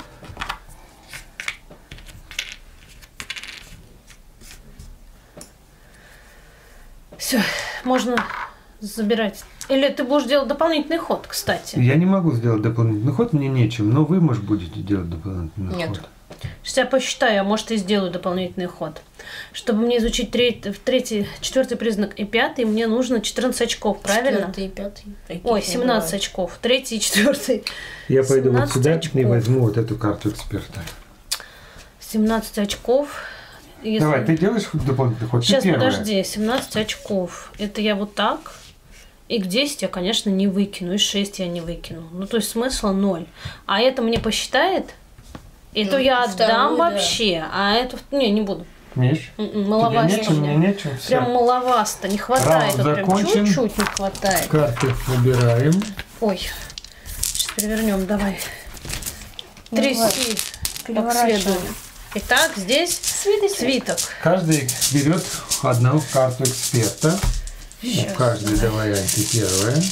Все, можно забирать. Или ты будешь делать дополнительный ход, кстати. Я не могу сделать дополнительный ход, мне нечем, но вы, может, будете делать дополнительный Нет. ход. Сейчас я посчитаю, а может и сделаю дополнительный ход. Чтобы мне изучить третий, третий, четвертый признак и пятый, мне нужно четырнадцать очков, правильно? Четвертый и пятый. Таких Ой, не семнадцать бывает. очков. Третий и четвертый. Я пойду вот семнадцать сюда очков. и возьму вот эту карту эксперта. семнадцать очков. Если- Давай, ты делаешь дополнительный ход? Ты Сейчас, первая. подожди, семнадцать очков. Это я вот так. И к десять я, конечно, не выкину, и шесть я не выкину. Ну, то есть смысла ноль. А это мне посчитает, и Ну, то я вторую, отдам да. вообще, а это... Не, не буду. Миш, М-м, Маловато тебе у нечем, меня. мне нечем, всё. Прям маловато, не хватает. Раунд Вот прям закончен. чуть-чуть не хватает. Карты выбираем. Ой, сейчас перевернем, давай. Давай. Тряси как Переворачиваем. следует. Итак, здесь Свиток. свиток. Каждый берет одну карту эксперта. Щас, У каждой давай, Ань, ты первая.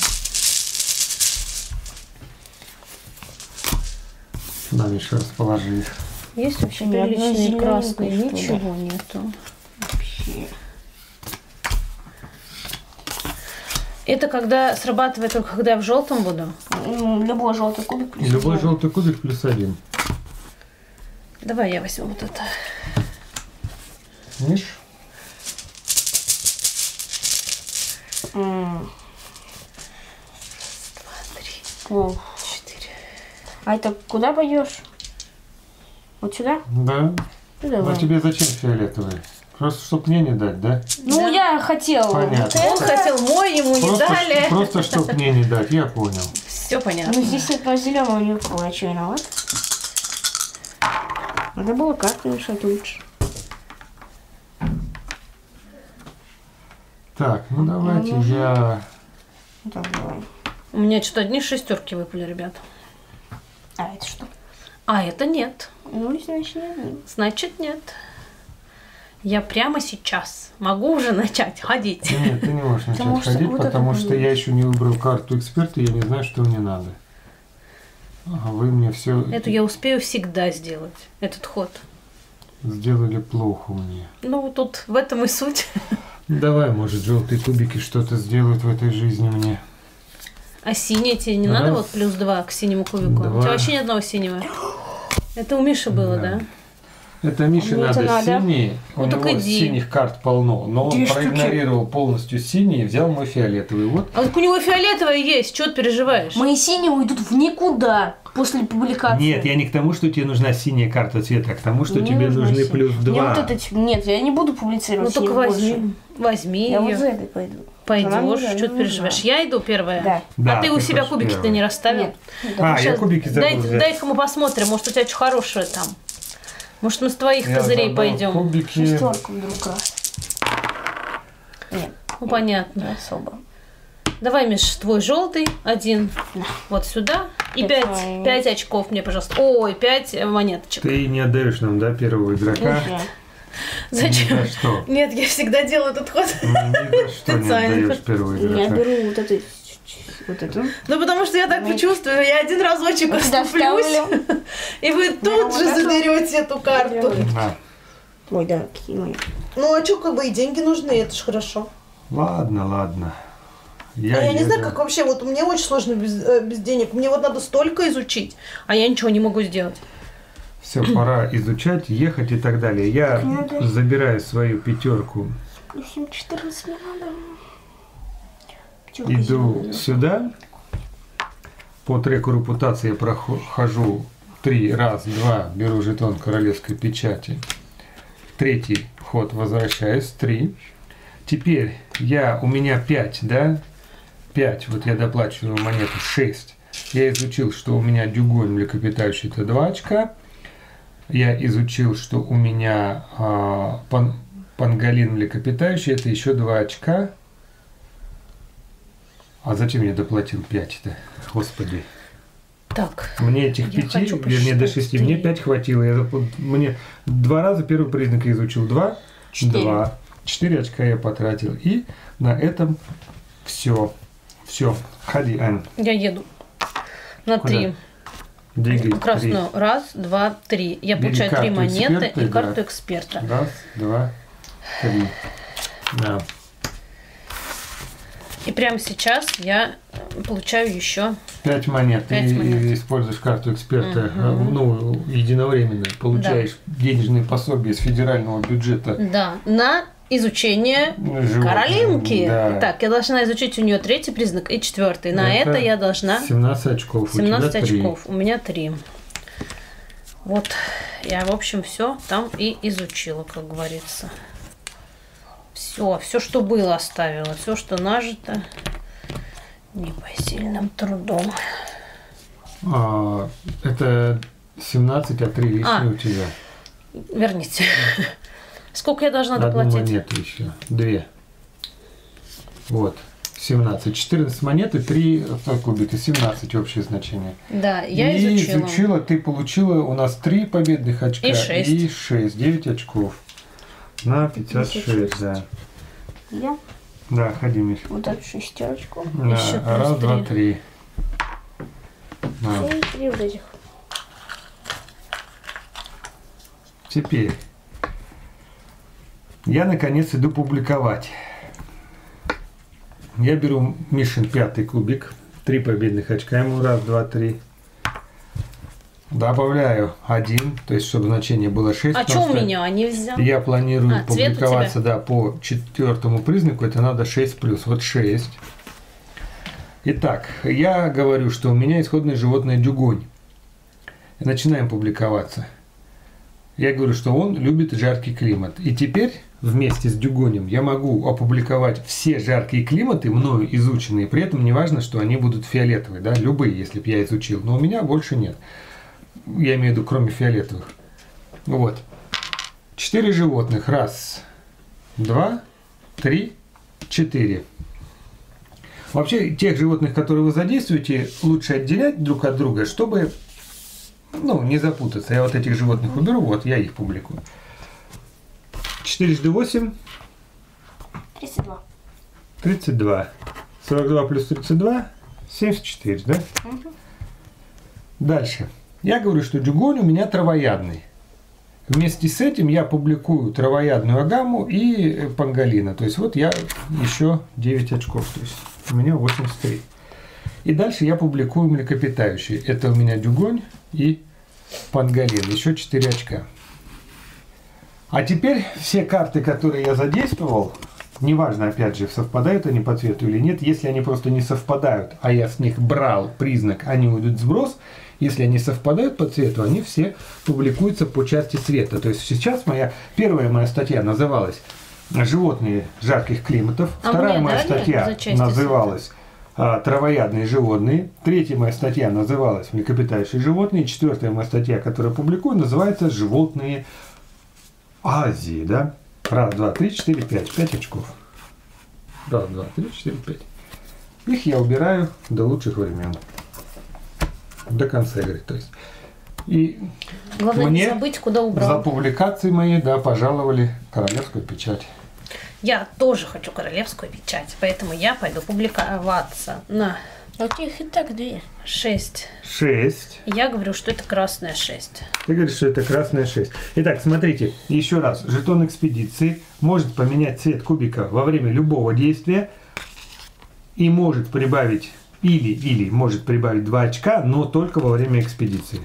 На, Миша, расположи их. Есть вообще Ни одной приличные зелёненькой, красные? что ли? Ничего нету. Вообще. Это когда срабатывает только когда я в желтом буду? Ну, любой желтый кубик. плюс Любой один. желтый кубик плюс один. Давай я возьму вот это. Миш? М, Два, три, о. четыре. А это куда пойдешь? Вот сюда? Да. Ну, давай. А тебе зачем фиолетовый? Просто чтоб мне не дать, да? Ну, Да. я хотела. Понятно. Вот Он это. хотел мой, ему не Просто, дали. просто чтоб мне не дать, я понял. Все понятно. Ну, здесь этого зеленого не было, а что, виноват? Надо было карты мешать лучше. Так, ну давайте Ну, я... Ну, так, давай. У меня что-то одни шестерки выпали, ребят. А это что? А это нет. Ну, значит, не одни. Значит, нет. Я прямо сейчас могу уже начать ходить. Нет, ты не можешь начать Потому что ходить, вот это потому что будет. я еще не выбрал карту эксперта, я не знаю, что мне надо. А вы мне все Эту я успею всегда сделать, этот ход. сделали плохо мне. Ну, тут в этом и суть. Давай, может, желтые кубики что-то сделают в этой жизни мне. А синий тебе не Раз, надо вот плюс два к синему кубику? два. У тебя вообще ни одного синего. Это у Миши было, Да. да? Это Мише Мне это надо, надо. синие, у Ну, так него иди. синих карт полно, но он Две штуки. проигнорировал полностью синие и взял мой фиолетовый. Вот. А так у него фиолетовое есть, что ты переживаешь? Мои синие уйдут в никуда после публикации. Нет, я не к тому, что тебе нужна синяя карта цвета, а к тому, что Мне тебе нужна нужны синяя. плюс Мне два. вот это, типа, нет, я не буду Ну публицировать только синие возьми, больше. возьми Я вот за ее. этой пойду. Она Пойдешь, мне что ты не переживаешь? нужна. Я иду первая. Да. Да, а ты у ты себя хочешь кубики-то первая. не расставил? Нет. А, я Щас кубики забыл дай, взять. дай-ка мы посмотрим, может у тебя что хорошее там. Может мы с твоих Я козырей забыл пойдем. Кубики. Шестерку вдруг раз. Нет, Ну понятно. не особо. Давай, Миш, твой желтый один. Да. Вот сюда. И Пять пять, монет. пять очков мне, пожалуйста. Ой, пять монеточек. Ты не отдаешь нам, да, первого игрока? Ничего. Зачем? Ни за что. Нет, я всегда делаю этот ход. Ни за что не Специально. отдаешь первого Я игрока. беру вот эту, вот эту. Ну, потому что я так Мы- почувствую, я один разочек Вот сюда оступлюсь, ставлю. и вы тут вот же эту. заберете эту карту. Берем. Да. Ой, да, какие мои. Ну, а что, как бы и деньги нужны, это ж хорошо. Ладно, ладно. Я, я не еду. знаю, как вообще, вот мне очень сложно без, э, без денег. Мне вот надо столько изучить, а я ничего не могу сделать. Все, пора изучать, ехать и так далее. Я Так надо. забираю свою пятерку, Плюс четырнадцать не надо. Пятерка иду зелёная. сюда. По треку репутации я прохожу три, раз, два, беру жетон королевской печати. Третий ход возвращаюсь, три. Теперь я, у меня пять, да? пять, вот я доплачиваю монету шесть. Я изучил, что у меня дюгонь млекопитающий, это два очка. Я изучил, что у меня а, пан, панголин млекопитающий, это еще два очка. А зачем я доплатил пять-то? Господи. Так, Мне этих Я пяти, хочу вернее до посчитать шести, мне три. пять хватило. Я запу- мне два раза первый признак я изучил. Два, Четыре. два. Четыре очка я потратил. И на этом все. Все. Ходи, Ань. я еду на Куда? три. Двигай. Красную. Раз, два, три. Я Бери получаю три карту монеты эксперта, и да. карту эксперта. Раз, два, три. Да. И прямо сейчас я получаю еще. Пять монет. Пять Ты монет. используешь карту эксперта, Мгм. э, ну, единовременно. Получаешь денежные пособия из федерального бюджета. Да, на изучение животных. Каролинки. Да. Так, я должна изучить у нее третий признак и четвертый. На это, я должна семнадцать очков. У тебя семнадцать три. очков. У меня три. Вот. Я, в общем, все там и изучила, как говорится. Все, все, что было, оставила. Все, что нажито. Непосильным трудом. А, это семнадцать, а три лишние А. у тебя. Верните. Сколько я должна Одну доплатить? монету еще. Две. Вот. семнадцать. четырнадцать монет и три кубика. семнадцать общее значение. Да, я и изучила. изучила, ты получила у нас три победных очка. И шесть. И шесть. девять очков. На пятьдесят шесть, да. Я Да, ходи, Миш. вот эту шестерочку. Да, Еще плюс раз, три. два, три. На. И три вот этих. Теперь я наконец иду публиковать. Я беру Мишин пятый кубик. Три победных очка ему. Раз, два, три. Добавляю один, то есть чтобы значение было шесть. А что у меня не взял? Я планирую А, цвет у публиковаться, да, по четвертому признаку, это надо шесть плюс. Вот шесть. Итак, я говорю, что у меня исходное животное дюгонь. Начинаем публиковаться. Я говорю, что он любит жаркий климат. И теперь вместе с дюгонем я могу опубликовать все жаркие климаты, мною изученные. При этом не важно, что они будут фиолетовые, да, любые, если бы я изучил. Но у меня больше нет. Я имею в виду, кроме фиолетовых. Вот. Четыре животных. Раз, два, три, четыре. Вообще, тех животных, которые вы задействуете, лучше отделять друг от друга, чтобы, ну, не запутаться. Я вот этих животных уберу, вот, я их публикую. четыре восемь. тридцать два. тридцать два. сорок два плюс тридцать два. семьдесят четыре, да? Угу. Дальше. Я говорю, что дюгонь у меня травоядный. Вместе с этим я публикую травоядную агаму и панголина. То есть вот я еще девять очков. То есть у меня восемьдесят три. И дальше я публикую млекопитающие. Это у меня дюгонь и панголин. Еще четыре очка. А теперь все карты, которые я задействовал, неважно, опять же, совпадают они по цвету или нет, если они просто не совпадают, а я с них брал признак, они уйдут в сброс. Если они совпадают по цвету, они все публикуются по части цвета. То есть сейчас моя первая моя статья называлась «Животные жарких климатов». А Вторая мне моя дали статья за части называлась а, «Травоядные животные». Третья моя статья называлась «Млекопитающие животные». Четвертая моя статья, которую я публикую, называется «Животные Азии». Да? Раз, два, три, четыре, пять. Пять очков. Раз, два, три, четыре, пять. Их я убираю до лучших времен. До конца игры, то есть. И Главное мне не забыть, куда убрал. за публикации мои, да, пожаловали королевскую печать. Я тоже хочу королевскую печать, поэтому я пойду публиковаться на А у них и так две. шесть. Шесть. Я говорю, что это красная шесть. Ты говоришь, что это красная шесть. Итак, смотрите, еще раз. Жетон экспедиции может поменять цвет кубика во время любого действия и может прибавить или, или может прибавить два очка, но только во время экспедиции.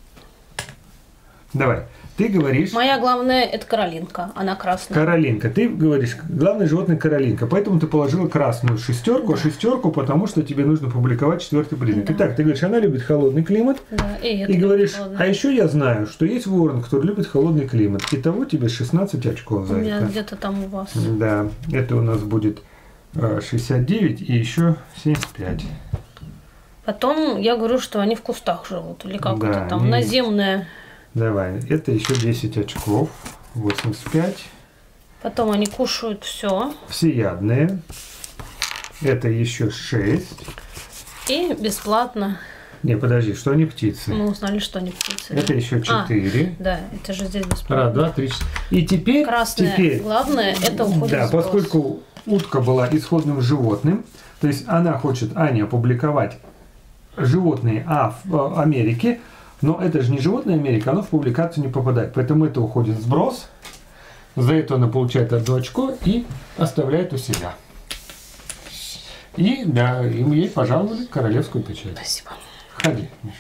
Давай. Ты говоришь... Моя главная это Каролинка, она красная. Каролинка. Ты говоришь, главное животное Каролинка. Поэтому ты положила красную шестерку, Да. шестерку, потому что тебе нужно публиковать четвертый признак. Да. Итак, ты говоришь, она любит холодный климат. Да, и это И говоришь, холодная. а еще я знаю, что есть ворон, который любит холодный климат. Итого тебе шестнадцать очков У за меня это. где-то там у вас. Да, это у нас будет э, шестьдесят девять и еще семьдесят пять. Потом я говорю, что они в кустах живут. Или как Да, это там, они- наземная. Давай, это еще десять очков. восемьдесят пять. Потом они кушают все. Всеядные. Это еще шесть. И бесплатно Не, подожди, что они птицы? мы узнали, что они птицы. Это еще А, четыре. да, это же здесь бесплатно. Раз, два, три, четыре. И теперь... Красная. теперь Главное, это уходит да, в сброс. поскольку утка была исходным животным, то есть она хочет, Аня, опубликовать животные А в э, Америке, но это же не животное Америка, оно в публикацию не попадает. Поэтому это уходит в сброс. За это она получает одно очко и оставляет у себя. И да, им ей пожаловали королевскую печать. Спасибо. Ходи, Миша.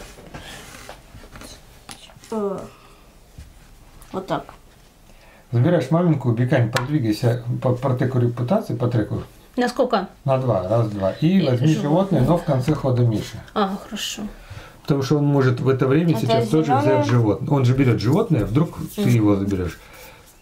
Э, Вот так. Забираешь маленькую, бекань, продвигайся по, по треку репутации, по треку Насколько? на два, раз, два. И, И возьми животное. животное, но в конце хода Миши. А, хорошо. Потому что он может в это время Это сейчас тоже зелёное? взять животное. Он же берет животное, вдруг ты его заберешь.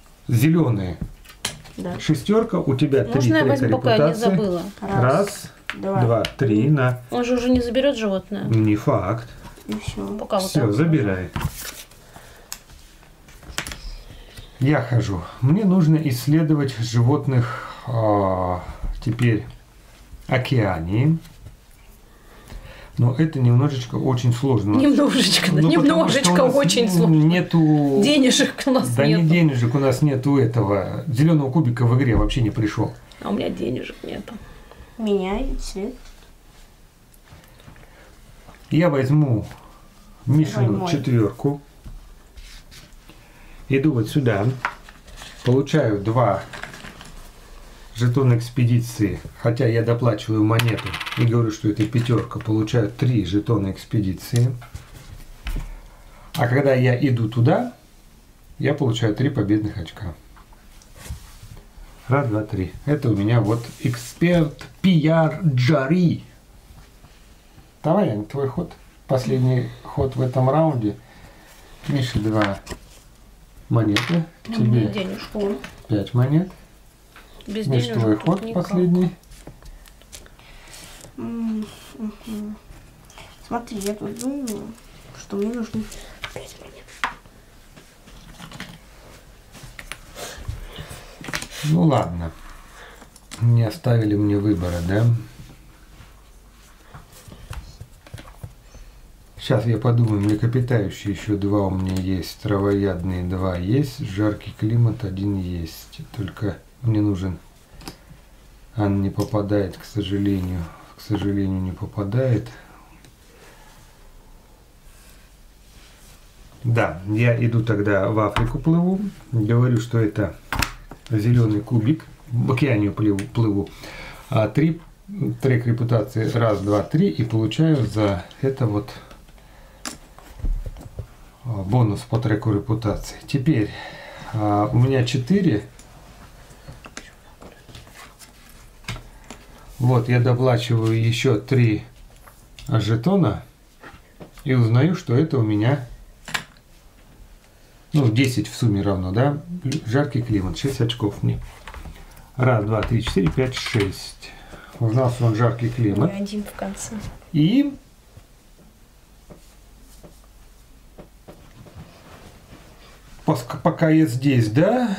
Зеленые. Да. Шестерка, у тебя три Можно я трека возьму, пока я не репутации. забыла? Раз, Два. Два, три, на. Он же уже не заберет животное. Не факт. И все. Пока вот Все, так. забирай. Я хожу. Мне нужно исследовать животных а, теперь Океании. Но это немножечко очень сложно. Немножечко, да, Ну, потому что немножечко у нас очень сложно. Нету... Денежек у нас Да нет. не денежек, у нас нету этого. Зеленого кубика в игре вообще не пришел. А у меня денежек нету. Меняй цвет. Я возьму Мишину Мой. четверку. Иду вот сюда. Получаю два жетона экспедиции. Хотя я доплачиваю монету и говорю, что это пятерка. Получаю три жетона экспедиции. А когда я иду туда, я получаю три победных очка. Раз, два, три. Это у меня вот эксперт Пьяр Джари. Давай, Ань, твой ход. Последний ход в этом раунде. Миша, два монеты. У меня Тебе денежку. пять монет. Без Миш, денежек твой тут ход никак. последний. М, мгм. Смотри, я тут думаю, что мне нужно пять монет. Ну ладно. Не оставили мне выбора, да? Сейчас я подумаю, млекопитающие еще два у меня есть, травоядные два есть, жаркий климат один есть. Только мне нужен... Она не попадает, к сожалению. К сожалению, не попадает. Да, я иду тогда в Африку плыву. Говорю, что это зеленый кубик. В океане плыву. плыву. А три трек репутации. Раз, два, три. И получаю за это вот бонус по треку репутации. Теперь а, у меня четыре. Вот, я доплачиваю еще три жетона и узнаю, что это у меня, ну, десять в сумме равно, да? Жаркий климат, шесть очков мне. Раз, два, три, четыре, пять, шесть. Узнал, что он жаркий климат. И один в конце. И пос- пока я здесь, да?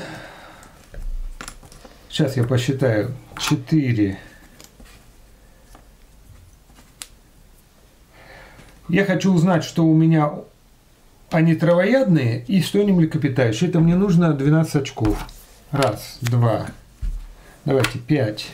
Сейчас я посчитаю. четыре. Я хочу узнать, что у меня они травоядные и что они млекопитающие. Это мне нужно двенадцать очков. Раз, два, давайте, пять,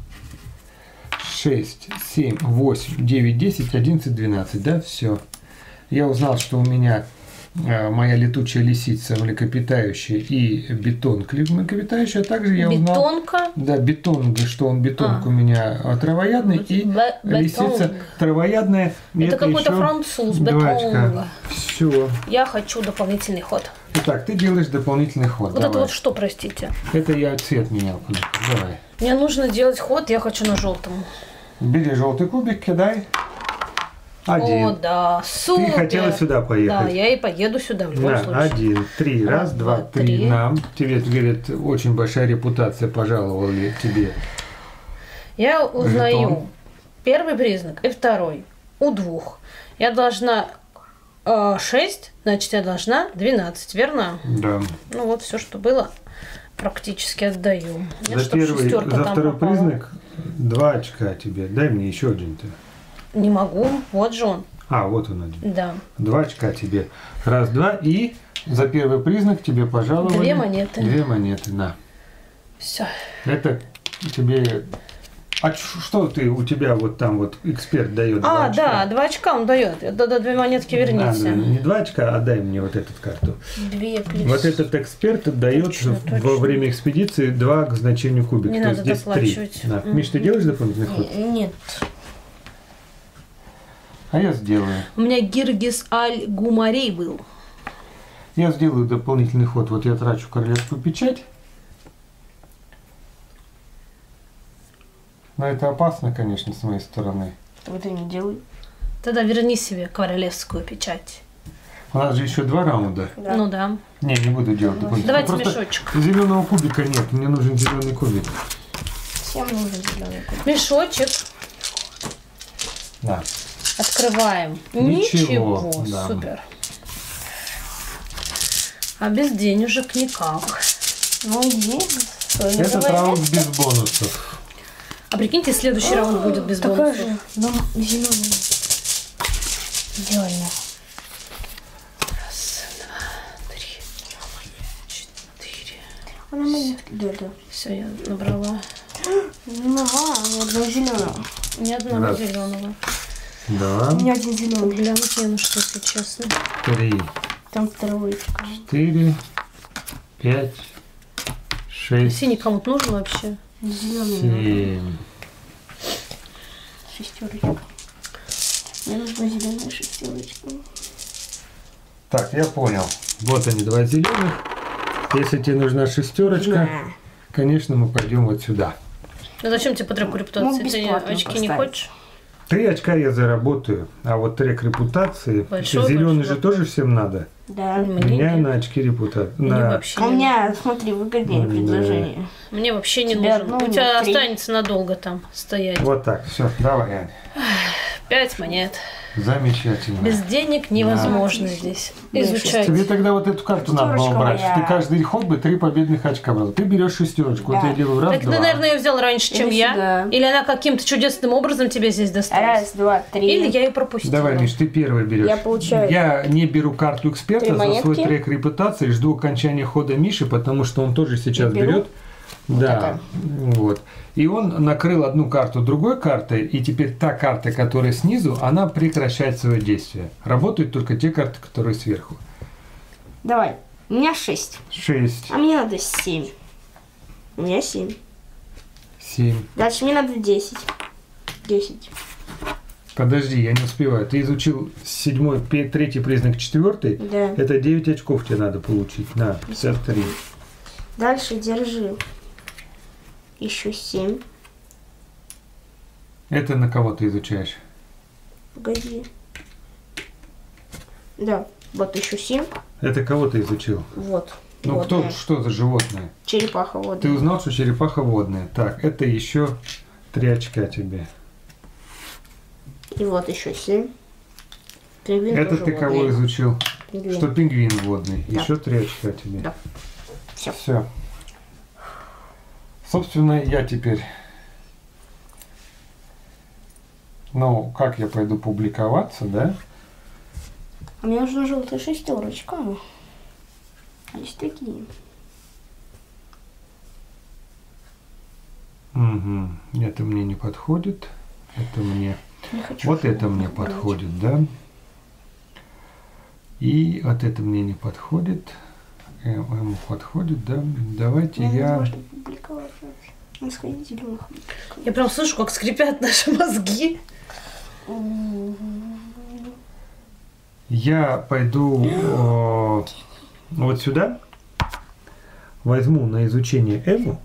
шесть, семь, восемь, девять, десять, одиннадцать, двенадцать. Да, все. Я узнал, что у меня э, моя летучая лисица млекопитающая и бетонка млекопитающая. А также я узнал... Бетонка. Да, бетонг, что он бетонг А. у меня а, травоядный, и Бе- лисица бетонг. травоядная. и Это какой-то еще француз, два очка. бетонг. Все. Я хочу дополнительный ход. Итак, ты делаешь дополнительный ход. Вот Давай. это вот что, простите? Это я цвет менял. Давай. Мне нужно делать ход, я хочу на желтом. Бери желтый кубик, кидай. Один. О, да, супер. Ты хотела сюда поехать. Да, я и поеду сюда в любом На, случае. один, три, раз, Раз, два, два, три, три. нам. Тебе, говорит, очень большая репутация, пожаловали тебе. Я узнаю Жетон. первый признак и второй. У двух. Я должна э, шесть, значит, я должна двенадцать, верно? Да. Ну вот все, что было, практически отдаю. Мне За чтоб первый, шестерка за там второй попала. признак два очка тебе. Дай мне еще один-то. Не могу, вот же он. А, вот он один. Да. Два очка тебе. Раз, два. И за первый признак тебе пожаловали... Две монеты. Две монеты, на. Все. Это тебе... А ч- что ты у тебя вот там вот эксперт дает? два А, очка? да, два очка он дает. Да, да, две монетки верните. Надо, не два очка, а дай мне вот эту карту. Две плюс. Вот этот эксперт дает Точно, в- точно. во время экспедиции два к значению кубика. Не То надо есть здесь доплачивать. три. На. Мгм. Миш, ты делаешь дополнительный ход? Нет. А я сделаю. У меня Гиргис Аль-Гумари был. Я сделаю дополнительный ход. Вот я трачу королевскую печать. Но это опасно, конечно, с моей стороны. Вот и не делай. Тогда верни себе королевскую печать. У нас же еще два раунда. Да. Ну да. Не, не буду делать дополнительный. Давайте Просто мешочек. зеленого кубика нет. Мне нужен зеленый кубик. Всем нужен зеленый кубик. Мешочек. Да. Открываем. Ничего, Ничего. да. Супер. А без денежек никак. Ну, иди. Этот раунд без бонусов. А прикиньте, следующий раунд будет без Такая бонусов. же, но зеленая. Идеально. Раз, два, три, четыре. Она моя. Да, да. Все, я набрала. Не могла, у меня два зеленого. Ни одного Раз. зеленого. Два, У меня один зеленый. Глянуть не на что, если честно. три, Там троечка. четыре, пять, шесть, Синий кому-то нужен вообще? Зеленый. семь. Шестерочка. Мне нужна зеленая шестерочка. Так, я понял. Вот они, два зеленых. Если тебе нужна шестерочка, Да. конечно, мы пойдем вот сюда. Ну зачем тебе по треку репутации? Ну, Ты бесплатно очки не поставить. хочешь? Три очка я заработаю, а вот трек репутации. Большой, Зеленый большой. же тоже всем надо. Да. Мне Меняю нет. на очки репутации. Мне На... вообще А у не меня, смотри, выгоднее М, да. предложение. Мне вообще не Тебе нужен. одно, У мне тебя три. останется надолго там стоять. Вот так, все, давай, Ань. Пять монет. Замечательно. Без денег невозможно Да. здесь Да, изучать. Тебе тогда вот эту карту надо было Шестерочка брать. моя. Ты каждый ход бы три победных очка брал. Ты берешь шестерочку. Да. Вот я делаю раз, Так два. ты, наверное, ее взял раньше, чем Или я. сюда. Или она каким-то чудесным образом тебе здесь досталась. Раз, два, три. Или я ее пропустила. Давай, Миш, ты первый берешь. Я получаю Я не беру карту эксперта три за свой монетки. трек репутации, жду окончания хода Миши, потому что он тоже сейчас Я беру. берет. Да, это. вот. И он накрыл одну карту другой картой, и теперь та карта, которая снизу, она прекращает свое действие. Работают только те карты, которые сверху. Давай. У меня шесть. Шесть, А мне надо семь. У меня семь. семь. Дальше мне надо десять. Десять. Подожди, я не успеваю. Ты изучил седьмой, пе- третий признак, четвертый. Да. Это девять очков тебе надо получить. На, пятьдесят три. Дальше держи. Еще семь. Это на кого ты изучаешь? Погоди. Да. Вот еще семь. Это кого ты изучил? Вот. Ну, кто, Водная. что за животное? Черепаха вот. Ты узнал, что черепаха водная. Так, это еще три очка тебе. И вот еще семь. Пингвин Это тоже ты кого водный. изучил? Пингвин. Что пингвин водный. Да. Еще три очка тебе. Да. Всё. Все. Собственно, я теперь... Ну, как я пойду публиковаться, да? А мне нужна желтая шестерочка. А есть такие. Угу. Это мне не подходит. Это мне... Не хочу. Вот чтобы это мне брать. подходит, да? И вот это мне не подходит. Э, Ему подходит, да? Давайте Мне я... нужно публиковать. Надо сходить зеленых. Я прям слышу, как скрипят наши мозги. Я пойду э, вот сюда. Возьму на изучение Эму.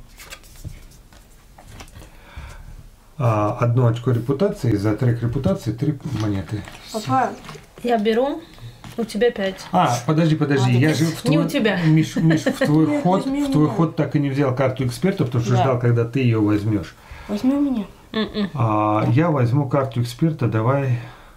А, одно очко репутации, за трек репутации три монеты. Папа, Я беру, у тебя пять. А, подожди, подожди, Ладно, я же в не твой, у тебя. Миш, Миш, в твой Нет, ход, возьми в твой меня. ход так и не взял карту эксперта, потому что Да. ждал, когда ты ее возьмешь. возьми у меня. М-м. А, я возьму карту эксперта, давай.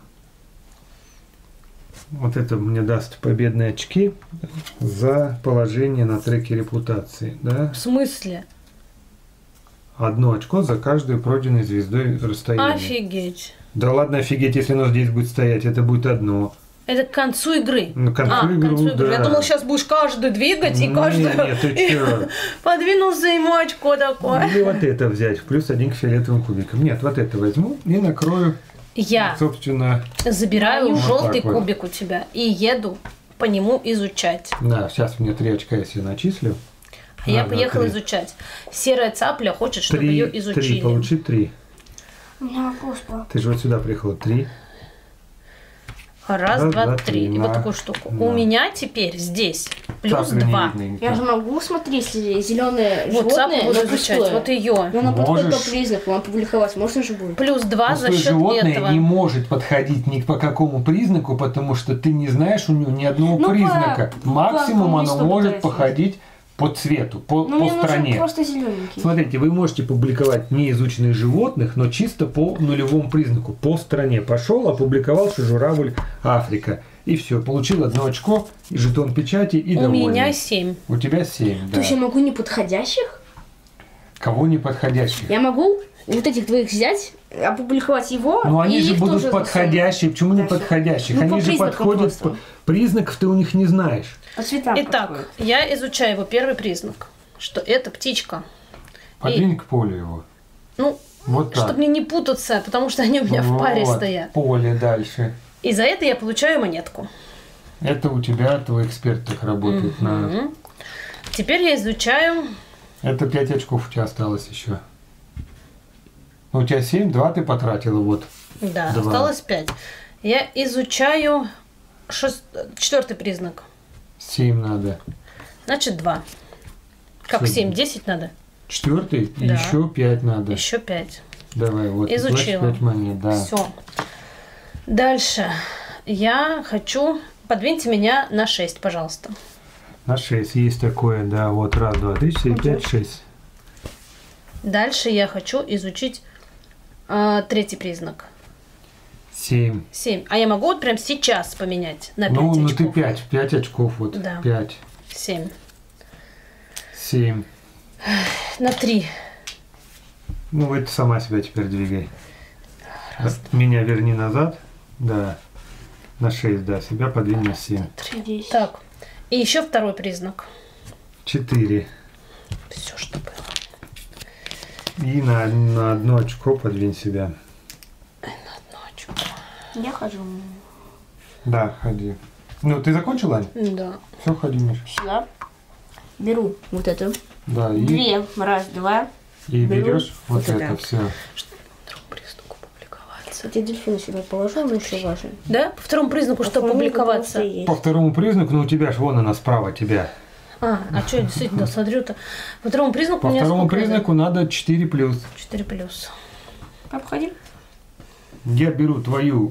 Вот это мне даст победные очки за положение на треке репутации, да? В смысле? Одно очко за каждую пройденной звездой расстояние. Офигеть. Да ладно, офигеть, если оно здесь будет стоять, это будет одно. Это к концу игры. Ну, к концу а, игры, к концу игры. да. Я думал, сейчас будешь каждую двигать и Не, каждую... не, ты чё? Подвинулся ему очко такое. Или вот это взять, плюс один к фиолетовым кубикам. Нет, вот это возьму и накрою, Я собственно, забираю Вот желтый так вот. кубик у тебя и еду по нему изучать. да, сейчас мне три очка, если начислю. А я Ага, поехала три. изучать. Серая цапля хочет, чтобы Три, ее три, изучили. получи три. У меня вопрос, папа. Ты же вот сюда приехала, три. Раз, Раз, два, два, три. три. И вот На. такую штуку. На. У меня теперь здесь плюс Цапля не два. видно никак. Я же могу смотреть, если зеленое Вот цапля животное, буду но изучать. пустое. Вот ее. Но она подходит Можешь. по признаку, она публиковать можно же будет? Плюс два за Пустое счет животное этого. не может подходить ни по какому признаку, потому что ты не знаешь у него ни одного Ну, по- признака. по- Максимум по оно месту может пытается. походить по цвету, по, Ну, по мне нужен стране. просто зелененький. Смотрите, вы можете публиковать неизученных животных, но чисто по нулевому признаку, по стране. Пошел, опубликовал, что журавль Африка. И все, получил одно очко, и жетон печати, и У довольный. меня семь. У тебя семь, То да. есть я могу неподходящих? Кого не подходящих? Я могу вот этих двоих взять, опубликовать его, Но они и же их будут тоже подходящие. Почему не Да, всё. подходящих? Ну, по они же признакам подходят. просто. По... Признаков ты у них не знаешь. по цветам Итак, подходят. я изучаю его первый признак, что это птичка. Подвинь к полю его. Ну, Вот так. чтобы мне не путаться, потому что они у меня в паре Вот, стоят. Поле дальше. И за это я получаю монетку. Это у тебя твой эксперт так работает. На... Мгм. Теперь я изучаю... Это пять очков у тебя осталось еще. Ну, у тебя семь, два ты потратила, вот. Да, Два. осталось пять. Я изучаю шест... четвертый признак. семь надо. Значит, два. Как Всё. семь? десять надо? Четвертый, и Да. еще пять надо. Еще пять. Давай, вот. Изучила. двадцать пять монет, да. Все. Дальше. Я хочу... Подвиньте меня на шесть, пожалуйста. На шесть есть такое, да. Вот раз, два, три, четыре, пять, шесть. Дальше я хочу изучить а, третий признак. семь. семь. А я могу вот прям сейчас поменять на пять Ну, ну очков? ты пять. пять очков, вот. Да. пять. семь. семь. На три. Ну, это сама себя теперь двигай. Меня верни назад. Да. На шесть, да. Себя подвинь на семь. Три. Десять. Так. И еще второй признак. четыре. Все, что было. И на, на одно очко подвинь себя. На одно очко. Я хожу Да, ходи. Ну, ты закончил, Ань? Да. Все, ходи, Миш. сюда, беру вот эту. Да, и, Две. Раз, два. и беру берешь вот, вот это это. все. Второму признаку публиковаться. Я дельфина сюда положу, он еще важен. Да? По второму признаку что публиковаться? По второму признаку, ну у тебя ж вон она справа тебя. А, а что я действительно смотрю-то? По второму признаку По у меня второму сколько признаку надо четыре плюс. надо? четыре плюс. Обходи. Я беру твою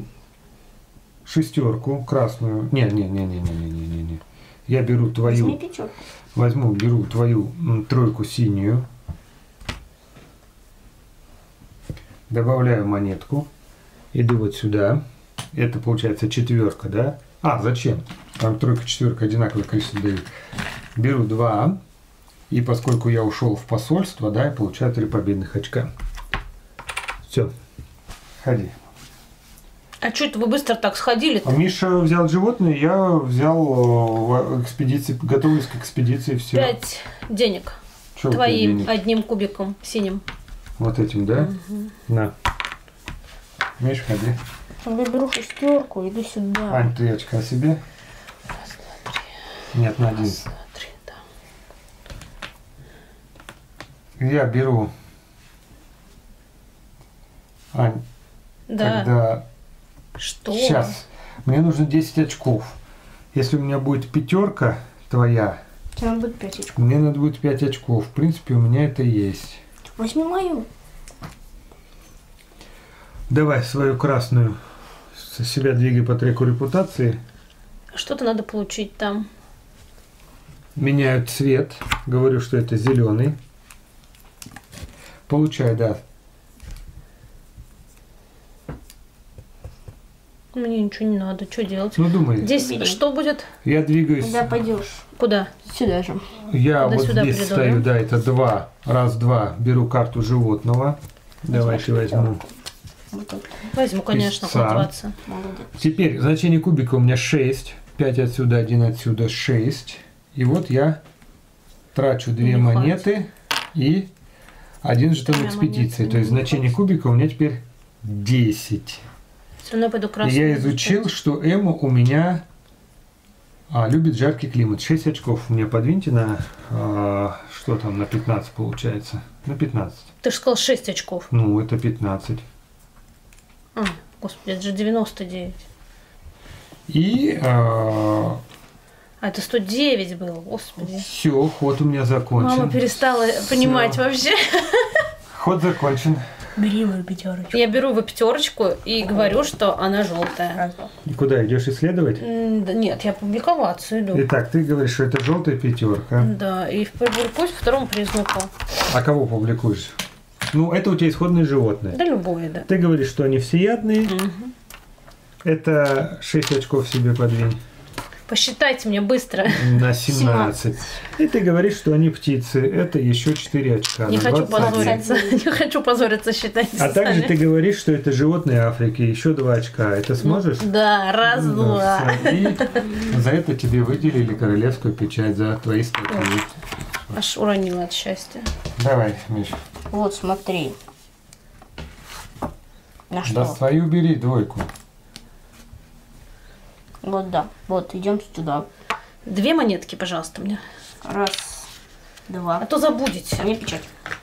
шестерку красную. Не, не, не, не, не, не, не, не, не. Я беру твою, Возьми пятерку. возьму, беру твою м, тройку синюю. Добавляю монетку. Иду вот сюда. Это получается четверка, да? А, зачем? Там тройка, четверка одинаковое количество дают. Беру два. И поскольку я ушел в посольство, да, я получаю три победных очка. Все. Ходи. А что это вы быстро так сходили-то? А Миша взял животное, я взял э, в экспедиции, готовилась к экспедиции, все. Пять денег. Чё у тебя Твоим денег? одним кубиком синим. Вот этим, да? На. Миш, ходи. Я беру шестерку, иду сюда. Ань, три очка себе. Нет, на один. Раз, два, три, да. Я беру. Ань, Да. когда... Что? Сейчас. Мне нужно десять очков. Если у меня будет пятерка твоя, Тебе надо будет пять очков. мне надо будет пять очков. В принципе, у меня это есть. Возьми мою. Давай свою красную с себя двигай по треку репутации. Что-то надо получить там. Меняю цвет. Говорю, что это зеленый. Получай, да. Мне ничего не надо. Что делать? Ну думай. Здесь Бери. что будет? Я двигаюсь. Когда пойдешь Куда? сюда же. Я Туда вот сюда здесь приду, стою, да? да, это два. Раз, два. Беру карту животного. Давайте возьму. Вот так. Возьму, конечно, Сам. хоть двадцать. Молодец. Теперь значение кубика у меня шесть. пять отсюда, один отсюда, шесть. И вот я трачу две Не монеты и один жетон Две экспедиции. монеты То есть не значение кубика у меня теперь десять. Все равно я пойду И красную. я изучил, что Эмма у меня а, любит жаркий климат. шесть очков. Мне подвиньте на а, что там, на пятнадцать получается. На пятнадцать. Ты же сказал шесть очков. Ну, это пятнадцать. А, господи, это же девяносто девять. И А это сто девять было, господи. все, ход у меня закончен. Мама перестала понимать Всё. вообще. Ход закончен. Бери мою пятерочку. Я беру его пятерочку и говорю, что она желтая. И куда идешь исследовать? М, да нет, я публиковаться иду. Итак, ты говоришь, что это желтая пятерка. Да, и публикуюсь по второму признаку. А кого публикуешь? Ну, это у тебя исходные животные. Да любое, да. Ты говоришь, что они всеядные. Мгм. Это шесть очков себе подвинь. Посчитайте мне быстро. На семнадцать. И ты говоришь, что они птицы. Это еще четыре очка. Не на хочу двадцать один. позориться. Не хочу позориться, считайте А также сами. ты говоришь, что это животные Африки. Еще два очка. Это сможешь? Да, раз, Да, два. всё. И за это тебе выделили королевскую печать за твои статьи. Аж уронила от счастья. Давай, Миша. Вот, смотри. На Да что? свою бери двойку. Вот, да. Вот, идем сюда. Две монетки, пожалуйста, мне. Раз, А два. то забудете. А мне печать.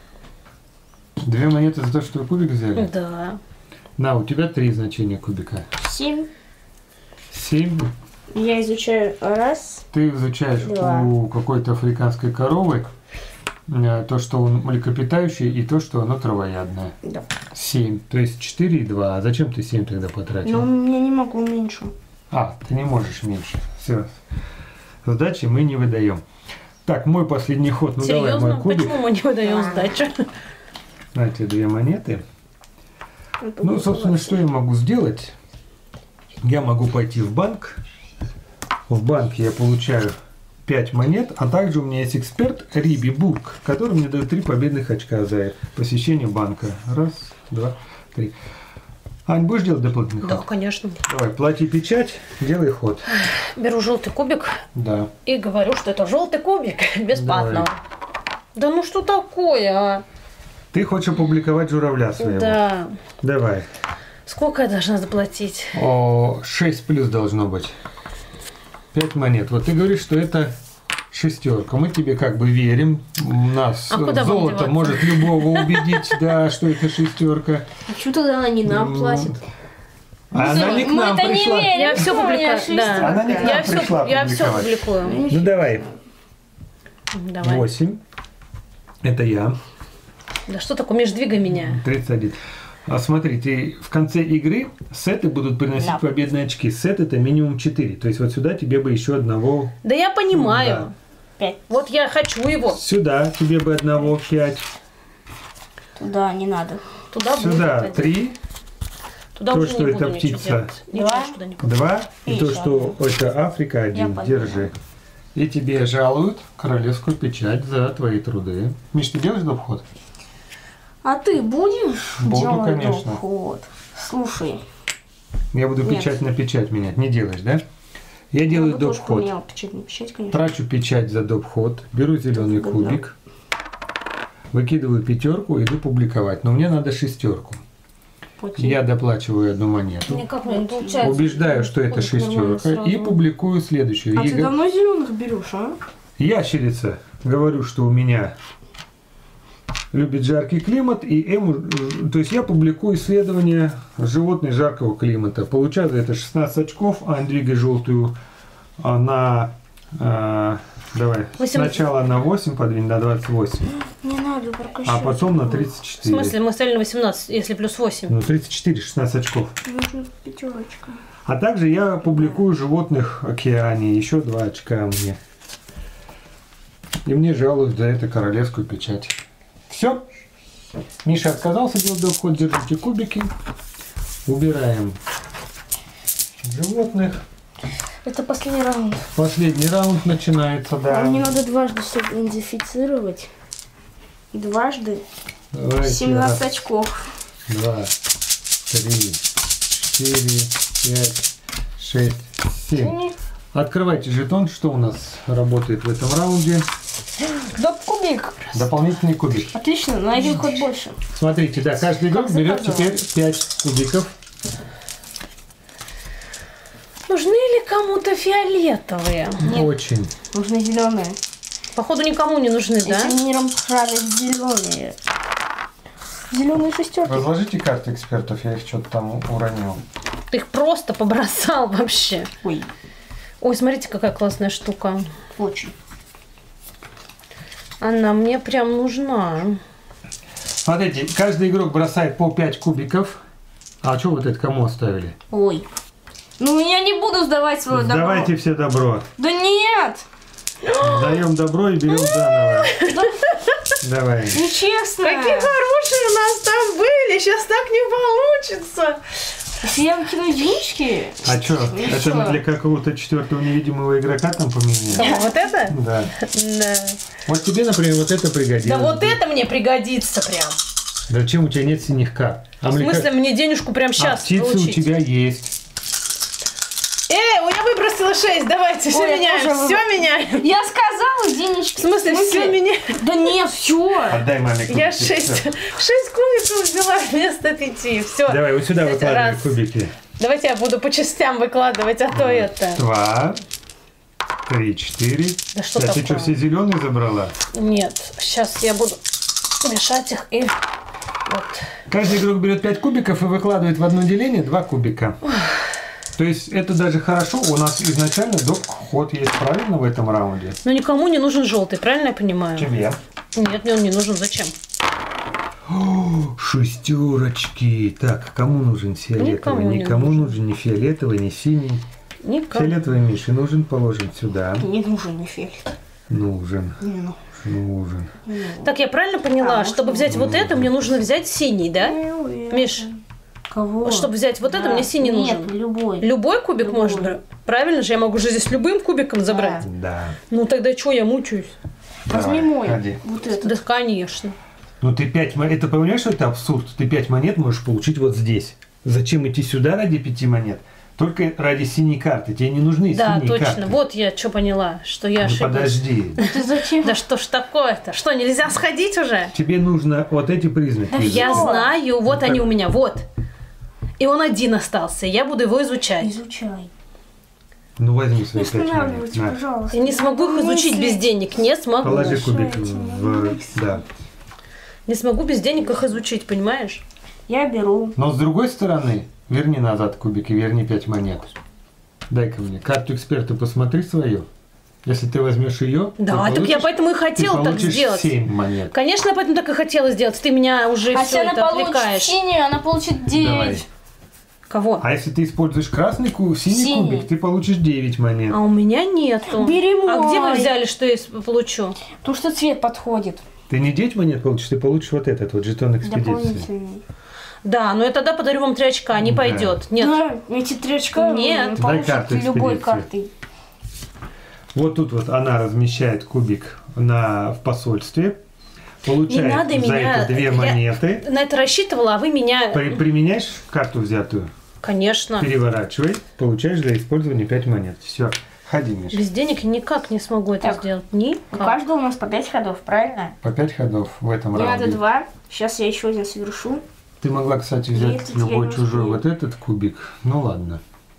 Две монеты за то, что вы кубик взяли? Да. На, у тебя три значения кубика. Семь. Семь. Я изучаю раз. Ты изучаешь Два. у какой-то африканской коровы э, то, что он млекопитающий, и то, что оно травоядное. Да. Семь. То есть четыре и два. А зачем ты семь тогда потратил? Но я не могу меньше. А, ты не можешь меньше. Все. Сдачи мы не выдаем. Так, мой последний ход. Ну давай, Серьезно? мой кубик. Почему мы не выдаем Да. сдачу? На тебе две монеты. Ну, собственно, что я могу сделать? Я могу пойти в банк. В банке я получаю пять монет, а также у меня есть эксперт Риби Бург, который мне дает три победных очка за посещение банка. Раз, два, три. Ань, будешь делать дополнительный Да, ход? конечно. Давай, плати печать, делай ход. Беру желтый кубик Да. и говорю, что это желтый кубик бесплатно. Да ну что такое, а? Ты хочешь опубликовать журавля своего? Да. Давай. Сколько я должна заплатить? О, шесть плюс должно быть. пять монет. Вот ты говоришь, что это шестерка. Мы тебе как бы верим. У нас А куда вам золото деваться? может любого убедить, да, что это шестерка. А что тогда они нам М, платят? А она не к нам Мы-то не пришла. верим. Я все Ну, я публикую. Да. Она не к нам Я все, пришла я все публиковать. публикую. Ну давай. Давай. восемь. Это я. Да что такое, Миш, двигай меня. тридцать один. А смотри, ты в конце игры сеты будут приносить Да. победные очки. Сет это минимум четыре. То есть вот сюда тебе бы еще одного. Да я понимаю. Да. Пять. Вот я хочу его. Сюда тебе бы одного пять. Туда не надо. Туда Сюда будет один. три. Туда То, уже что не это буду ничего птица. делать. Ничего Два. я туда не буду. Два. И И то, еще что это Африка один. поняла. Держи. И тебе жалуют королевскую печать за твои труды. Миш, ты делаешь доп. Ход? А ты будешь Буду, делать конечно. доход? Слушай, Я буду Нет. печать на печать менять. Не делаешь, да? Я делаю я бы доп. тоже Ход. поменяла печать на печать, конечно. Трачу печать за доп. Ход. Беру зеленый Да. кубик. Выкидываю пятерку, иду публиковать. Но мне надо шестерку. Пути. Я доплачиваю одну монету. Никак не получается. Убеждаю, что это Ходит нормально шестерка. И сразу. публикую следующую. А И ты го- давно зеленых берешь, а? Ящерица. Говорю, что у меня любит жаркий климат. И ему, э, то есть я публикую исследования животных жаркого климата. Получаю за это шестнадцать очков. Ань, двигай желтую а, на... а, давай. Восемь. Сначала на восемь подвинь, на двадцать восемь. Не надо прокачать. А потом на тридцать В четыре. смысле, мы стояли на восемнадцать, если плюс восемь. Ну, тридцать четыре, шестнадцать очков. Нужна пятерочка. А также я публикую животных океане. Еще два очка мне. И мне жалуют за это королевскую печать. Все. Миша отказался делать доп. Ход. Держите кубики. Убираем животных. Это последний раунд. Последний раунд начинается, да. Мне надо дважды все идентифицировать. Дважды Давайте. семнадцать Раз, очков. два, три, четыре, пять, шесть, семь. Открывайте жетон, что у нас работает в этом раунде. Да кубик. Дополнительный кубик. Отлично, на один ход больше. Смотрите, да, каждый игрок Как берет заказывала. теперь пять кубиков. Нужны ли кому-то фиолетовые? Очень. Нужны зеленые. Походу никому не нужны, да? Этим миром правят зеленые. Зеленые шестерки. Разложите карты экспертов, я их что-то там уронил. Ты их просто побросал вообще. Ой, Ой, смотрите, какая классная штука. очень. Она мне прям нужна. Смотрите, каждый игрок бросает по пять кубиков. А что вот это кому оставили? Ой. Ну, я не буду сдавать свое добро. Давайте все добро. Да нет! Даем добро и берем заново. Давай. Нечестно. Какие хорошие у нас там были, сейчас так не получится. Если я выкину единички... А что, И это чё? мы для какого-то четвертого невидимого игрока там поменяли? Кому, вот это? Да. Да. Вот тебе, например, вот это пригодилось. Да вот это мне пригодится прям. Зачем у тебя нет синих карт? А В мне смысле, ка- мне денежку прям а сейчас птицы получить? у тебя есть. Эй, я выбросила шесть, давайте, все Ой, я меняем, тоже все выброс- меняем. Я сказала денежки. В смысле, все меняем? Да нет, все. Отдай маме кубики. Я всё. шесть, шесть кубиков взяла вместо пяти, все. Давай, вот сюда Кстати, выкладывай раз. кубики. Давайте я буду по частям выкладывать, а то это. Два, три, четыре. Да что А ты такое? что, все зеленые забрала? Нет, сейчас я буду мешать их и вот. Каждый игрок берет пять кубиков и выкладывает в одно деление два кубика. То есть это даже хорошо. У нас изначально доп. Ход есть, правильно, в этом раунде? Но никому не нужен желтый, правильно я понимаю? Тебе. Нет, мне он не нужен, зачем? О, шестерочки. Так, кому нужен фиолетовый? Никому не Никому нужен. нужен ни фиолетовый, ни синий. Никому. Фиолетовый Мише нужен, положим сюда. Не нужен ни фиолет. Нужен, Не нужен. нужен. Так, я правильно поняла, А, чтобы можно? взять вот это, мне нужно взять синий, да? Миш, Кого? вот чтобы взять вот это, мне синий Нет, нужен. любой. Любой кубик Любой. можно брать? Правильно же, я могу же здесь любым кубиком забрать. Да. Ну тогда что, я мучаюсь? Возьми Давай, мой. ходи. Вот это. Да, конечно. Ну ты пять монет, это понимаешь, что это абсурд? Ты пять монет можешь получить вот здесь. Зачем идти сюда ради пяти монет? Только ради синей карты. Тебе не нужны Да, синие точно. карты. Вот я что поняла, что я Ну, ошиблась. подожди. Ты зачем? Да что ж такое-то? Что, нельзя сходить уже? Тебе нужно вот эти признаки. Я изучить. знаю, вот Ну, они как? у меня, вот. И он один остался, я буду его изучать. Изучай. Ну возьми Не свои пять монет. останавливайте, На. пожалуйста. Я не смогу их изучить без денег, не смогу. Положи кубик Мешайте, в... Да. Не смогу без денег их изучить, понимаешь? Я беру. Но с другой стороны, верни назад кубик и верни пять монет. Дай-ка мне карту эксперта, посмотри свою. Если ты возьмешь ее, Да, так я поэтому и хотела ты так получишь сделать. семь монет. Конечно, я поэтому так и хотела сделать. Ты меня уже А все если она это получит отвлекаешь. синюю, она получит девять. Давай. Кого? А если ты используешь красный ку- синий, Синий. кубик, ты получишь девять монет. А у меня нету. Бери А где вы мой. взяли, что я с- получу? Потому что цвет подходит. Ты не девять монет получишь, ты получишь вот этот вот жетон экспедиции. Дополнительный. Да, но я тогда подарю вам три очка, не Да. пойдет. Нет. Да, эти три очка Нет. вы Дай получите карту любой экспедиции. картой. Вот тут вот она размещает кубик на, в посольстве. Получает Не надо за меня- это две я- монеты. На это рассчитывала, а вы меня... При- применяешь карту взятую, Конечно. переворачивай, получаешь для использования пять монет. Все, ходи, Миша. Без денег я никак не смогу это Так. сделать. У Никак. каждого у нас по пять ходов, правильно? По пять ходов в этом Мне раунде. надо два. Сейчас я еще один совершу. Ты могла, кстати, взять Этот я любой не чужой успею. вот этот кубик. Ну ладно.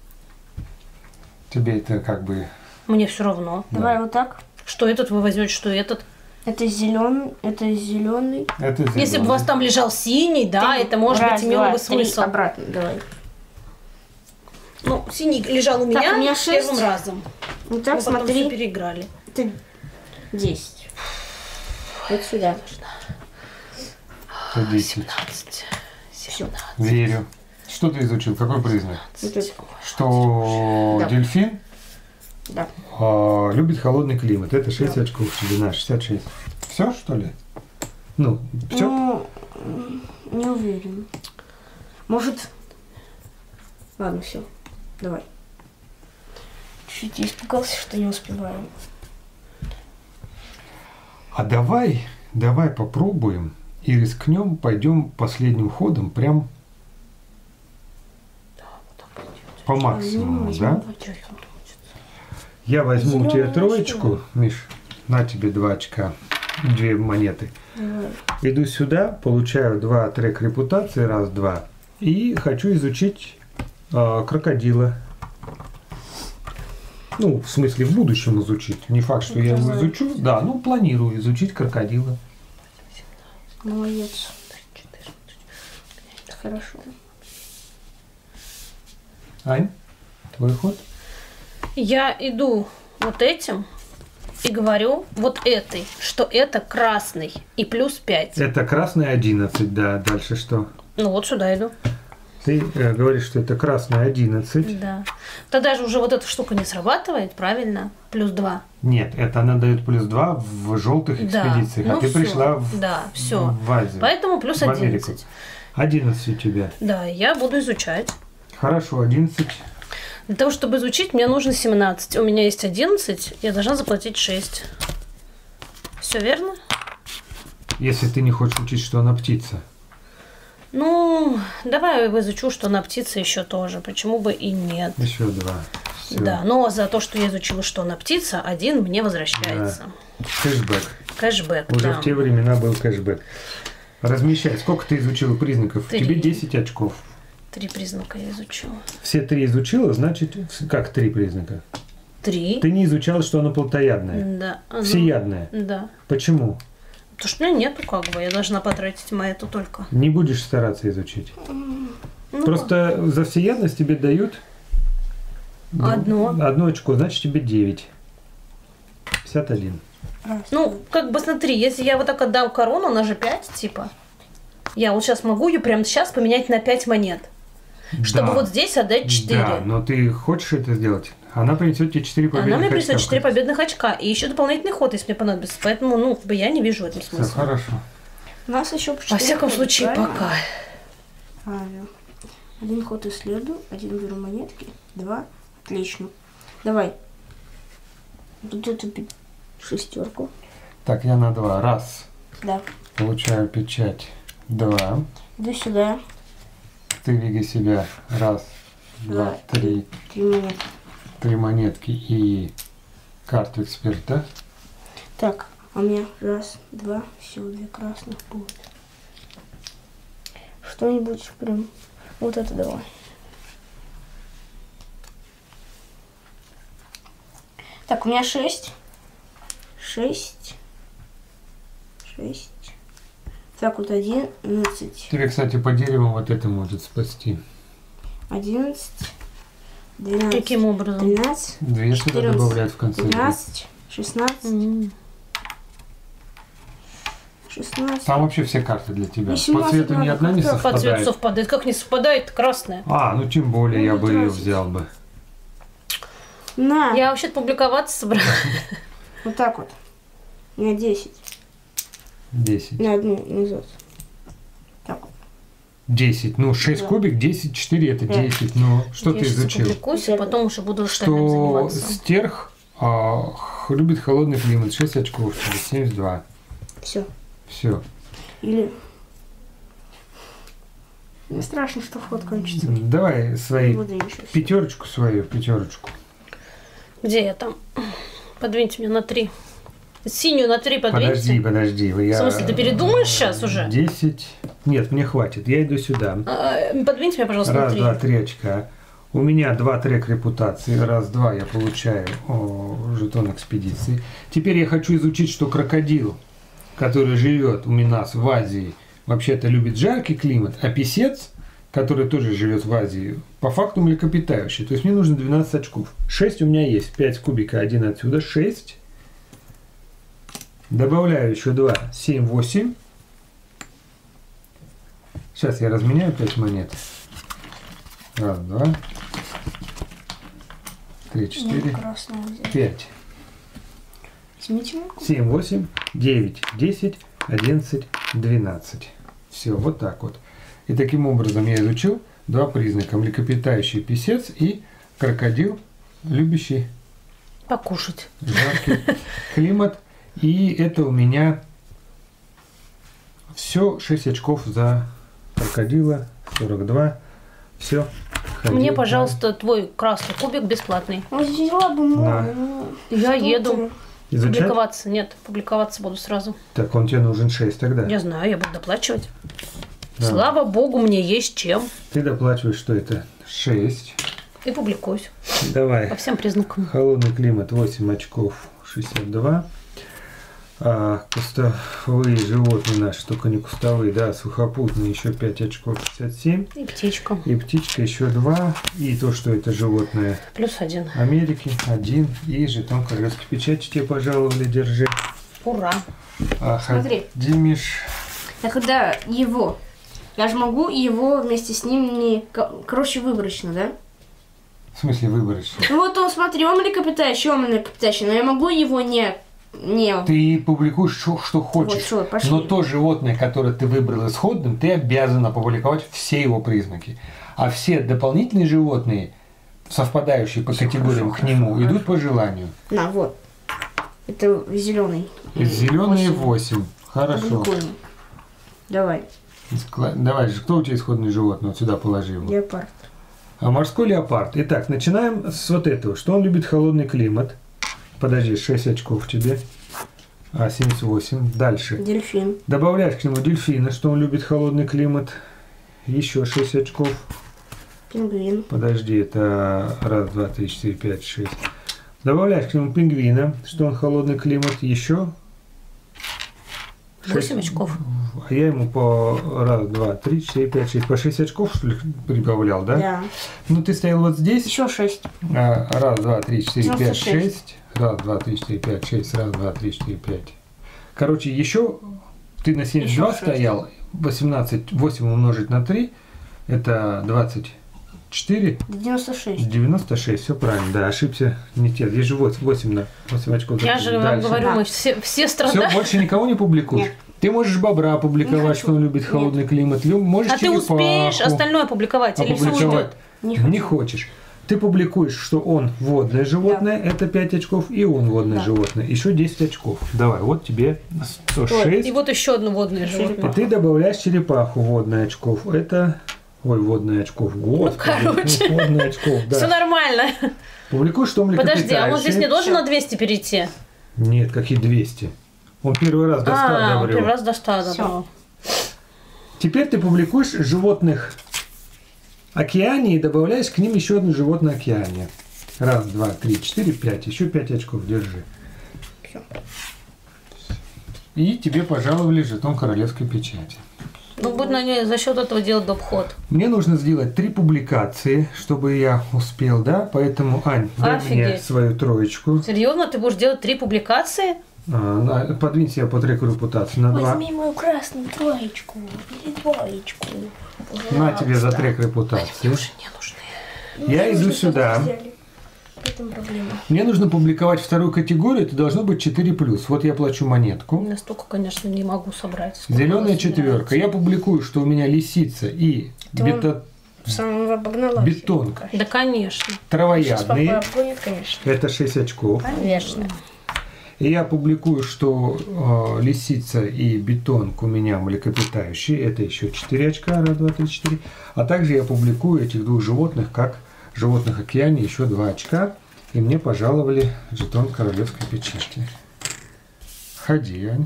Тебе это как бы... Мне все равно. да. Давай вот так. Что этот вы возьмете, что этот. Это зеленый, это зеленый. Это Если бы у зелёный. вас там лежал синий, да, это может Раз, быть имело два, бы три, смысл. обратно, давай. Ну, синий лежал у меня, у меня шесть. первым разом. Вот так, Мы потом смотри. все переиграли. Это десять. Вот сюда. Это десять. семнадцать. семнадцать. Верю. Что ты изучил? Какой признак? Вот это. Что Да. дельфин Да. а, любит холодный климат. Это шесть очков тебе на шестьдесят шесть. Все, что ли? Ну, все? Ну, м, не уверен. Может... Ладно, все. Давай. Чуть я испугался, что не успеваю. А давай, давай попробуем и рискнем, пойдем последним ходом прям по максимуму, возьму. да? Я возьму у тебя Зелёную троечку, Миш, на тебе два очка, две монеты. Давай. Иду сюда, получаю два трек репутации, раз, два. И хочу изучить а, крокодила. Ну, в смысле, в будущем изучить. Не факт, что я его Давай. изучу. Да, ну, планирую изучить крокодила. Молодец. Хорошо. Ань, твой ход? Я иду вот этим. и говорю вот этой, что это красный и плюс пять. Это красный одиннадцать, да. Дальше что? Ну вот сюда иду. Ты э, говоришь, что это красный одиннадцать. Да. Тогда же уже вот эта штука не срабатывает, правильно? Плюс два. Нет, это она дает плюс два в желтых экспедициях, да. а ну ты всё. пришла в, да, все. в Азию. Поэтому плюс в Америку. одиннадцать. одиннадцать у тебя. Да, я буду изучать. Хорошо, одиннадцать. Для того, чтобы изучить, мне нужно семнадцать. У меня есть одиннадцать, я должна заплатить шесть. Все верно? Если ты не хочешь учить, что она птица. Ну, давай я изучу, что она птица еще тоже. Почему бы и нет? Еще два. Всё. Да, но за то, что я изучила, что она птица, один мне возвращается. Да. Кэшбэк. Кэшбэк, Уже да. в те времена был кэшбэк. Размещай. Сколько ты изучила признаков? Три. Тебе десять очков. Три признака я изучила. Все три изучила, значит, как три признака? Три. Ты не изучала, что она плотоядная. Да. оно- Всеядная. Да. Почему? Потому что у меня нету как бы, я должна потратить на это только. Не будешь стараться изучить. Ну, Просто за всеядность тебе дают Одно. одно очко, значит тебе девять. пятьдесят один. Ну, как бы смотри, если я вот так отдам корону, она же пять, типа. Я вот сейчас могу ее прямо сейчас поменять на пять монет. Чтобы Да. вот здесь отдать четыре. Да, но ты хочешь это сделать? Она принесет тебе четыре победных Она мне принесет очка. четыре победных очка. И еще дополнительный ход, если мне понадобится. Поэтому, ну, как бы я не вижу в этом Все смысла. хорошо. У нас еще по Во четыре всяком хода, случае, правильно? пока. Правильно. Один ход исследую, один беру монетки, два. Отлично. Давай. Вот эту пи- шестерку. Так, я на два. Раз. Да. Получаю печать. Два. Иду сюда. Ты види себя. Раз, два, Да. три. Три монетки. Три монетки и карту эксперта. Так, а у меня раз, два, все, две красных будет. Что-нибудь прям... Вот это давай. Так, у меня шесть. Шесть. Шесть. Так, вот одиннадцать. Тебе, кстати, по дереву вот это может спасти. Одиннадцать. Двенадцать. Каким образом? Тринадцать. Две что-то четырнадцать, добавляют в конце. игры. Пятнадцать. Шестнадцать. М. Шестнадцать. Там вообще все карты для тебя. Ну, По семнадцать цвету ни надо одна не как-то По цвету совпадает. совпадает. Как не совпадает? Красная. А, ну тем более Ну, я не бы ее тратить. взял бы. На. Я вообще-то публиковаться собралась. Вот так вот. У меня десять. десять. На одну назад. Так вот. десь. Ну, шесть Да. кубик, десять, четыре это Да. десять. Ну, что Я ты сейчас изучил? опубликуюсь, а потом уже буду остальным Что заниматься. стерх а, х- любит холодный климат. шесть очков, тебе семьдесят два. Все. Все. Или... Мне страшно, что вход кончится. Давай свои Буду еще. пятерочку свою, пятерочку. Где я там? Подвиньте меня на три. Синюю на три подвиньте. Подожди, подожди. Я... В смысле, ты передумаешь сейчас уже? десять. Нет, мне хватит. Я иду сюда. А, Подвиньте меня, пожалуйста, на Раз, три. два, три очка. У меня два трек репутации. Раз, два я получаю о, жетон экспедиции. Теперь я хочу изучить, что крокодил, который живет у нас в Азии, вообще-то любит жаркий климат, а писец, который тоже живет в Азии, по факту млекопитающий. То есть мне нужно двенадцать очков. шесть у меня есть. пять кубика, один отсюда. шесть. Добавляю еще два. семь, восемь. Сейчас я разменяю пять монет. Раз, два, три, четыре, Красную взять. пять, Возьмите руку. семь, восемь, девять, десять, одиннадцать, двенадцать. Все, вот так вот. И таким образом я изучил два признака. Млекопитающий писец и крокодил, любящий Покушать. жаркий климат. И это у меня все шесть очков за крокодила, сорок два. Все. Мне, пожалуйста, твой красный кубик бесплатный. Взяла бы много. Да. но Я что еду. ты? Изучать? Публиковаться. Нет, публиковаться буду сразу. Так, он тебе нужен шесть тогда. Я знаю, я буду доплачивать. Да. Слава богу, мне есть чем. Ты доплачиваешь, что это? шесть. И публикуюсь. Давай. По всем признакам. Холодный климат восемь очков, шестьдесят два. А кустовые животные наши, только не кустовые, да, сухопутные, еще пять очков, пятьдесят семь. И птичка. И птичка еще два. И то, что это животное Плюс один. Америки, один. И жетон королевской печати тебе пожаловали, держи. Ура. А, Смотри. Димиш. А когда его, я же могу его вместе с ним не, короче, выборочно, да? В смысле выборочно? Ну вот он, смотри, он млекопитающий, он млекопитающий, но я могу его не... не... Ты публикуешь, что, что хочешь. Вот, что, пошли. Но то животное, которое ты выбрал исходным, ты обязан опубликовать все его признаки. А все дополнительные животные, совпадающие по Всё категориям хорошо, к нему, хорошо, идут по желанию. На, вот. Это зеленый. Зеленые восемь. Хорошо. Публикуем. Давай. Скла- Давай же, кто у тебя исходное животное? Вот сюда положи его. Леопард. А морской леопард. Итак, начинаем с вот этого. Что он любит холодный климат. Подожди, шесть очков тебе. А, семьдесят восемь. Дальше. Дельфин. Добавляешь к нему дельфина, что он любит холодный климат. Еще шесть очков. Пингвин. Подожди, это раз, два, три, четыре, пять, шесть. Добавляешь к нему пингвина, что он холодный климат. Еще. Восемь очков. А я ему по раз, два, три, четыре, пять, шесть. По шесть очков, что ли, прибавлял, да? Да. Ну, ты стоял вот здесь. Еще шесть. А, раз, два, три, четыре, девяносто пять, шесть. шесть. Раз, два, три, четыре, пять, шесть. Раз, два, три, четыре, пять. Короче, еще ты на семьдесят два Еще шесть. стоял. восемнадцать, восемь умножить на три. Это двадцать четыре. девяносто шесть. девяносто шесть. Все правильно. Да, ошибся. Не те. Здесь же восемь на восемь очков. Я же вам Дальше. говорю, Да. мы все, все Все, страдаем. больше никого не публикуешь? Нет. Ты можешь бобра Не опубликовать, хочу. что он любит холодный климат. Лю- Можешь А ты черепаху успеешь остальное опубликовать или все опубликовать. уйдет? Не Не, хочу. хочешь. Ты публикуешь, что он водное животное, это пять очков, и он водное Да. животное, еще десять очков. Давай, вот тебе сто шесть. И вот еще одно водное Черепаха. И животное. ты добавляешь черепаху водное очков. Это... Ой, водное очков. Господи. короче. ну, водное очков, да. Все нормально. Публикуй, что млекопитающее. Подожди, а он здесь не должен Всё. на двести перейти? Нет, какие двести. Он первый раз до ста А, он добрел. первый раз до ста Всё. добрал. Теперь ты публикуешь животных Океании и добавляешь к ним еще одно животное Океания. Раз, два, три, четыре, пять. Еще пять очков держи. Всё. И тебе пожаловали жетон королевской печати. Ну, будь на ней за счет этого делать доп-ход. Мне нужно сделать три публикации, чтобы я успел, да? Поэтому, Ань, дай мне Офигеть. свою троечку. Серьезно, ты будешь делать три публикации? А, на- подвинь себя по треку репутации на два. Возьми мою красную троечку или двоечку. На тебе за трек Они репутации. мне уже не нужны. Я иду сюда. В этом проблема. Мне нужно публиковать вторую категорию, это должно быть четыре плюс. Вот я плачу монетку. Настолько, конечно, не могу собрать. сколько Зеленая вас четверка. Я публикую, что у меня лисица и Ты бето- Сам обогнала. бетонка. нравится. Да, конечно. Сейчас Травоядные. папа обгонит, конечно. Это шесть очков. Конечно. И я публикую, что э, лисица и бетонка у меня млекопитающие. Это еще четыре очка. Раз, два, три, четыре. А также я публикую этих двух животных как животных океане еще два очка. И мне пожаловали жетон королевской печати. Ходи, Ань.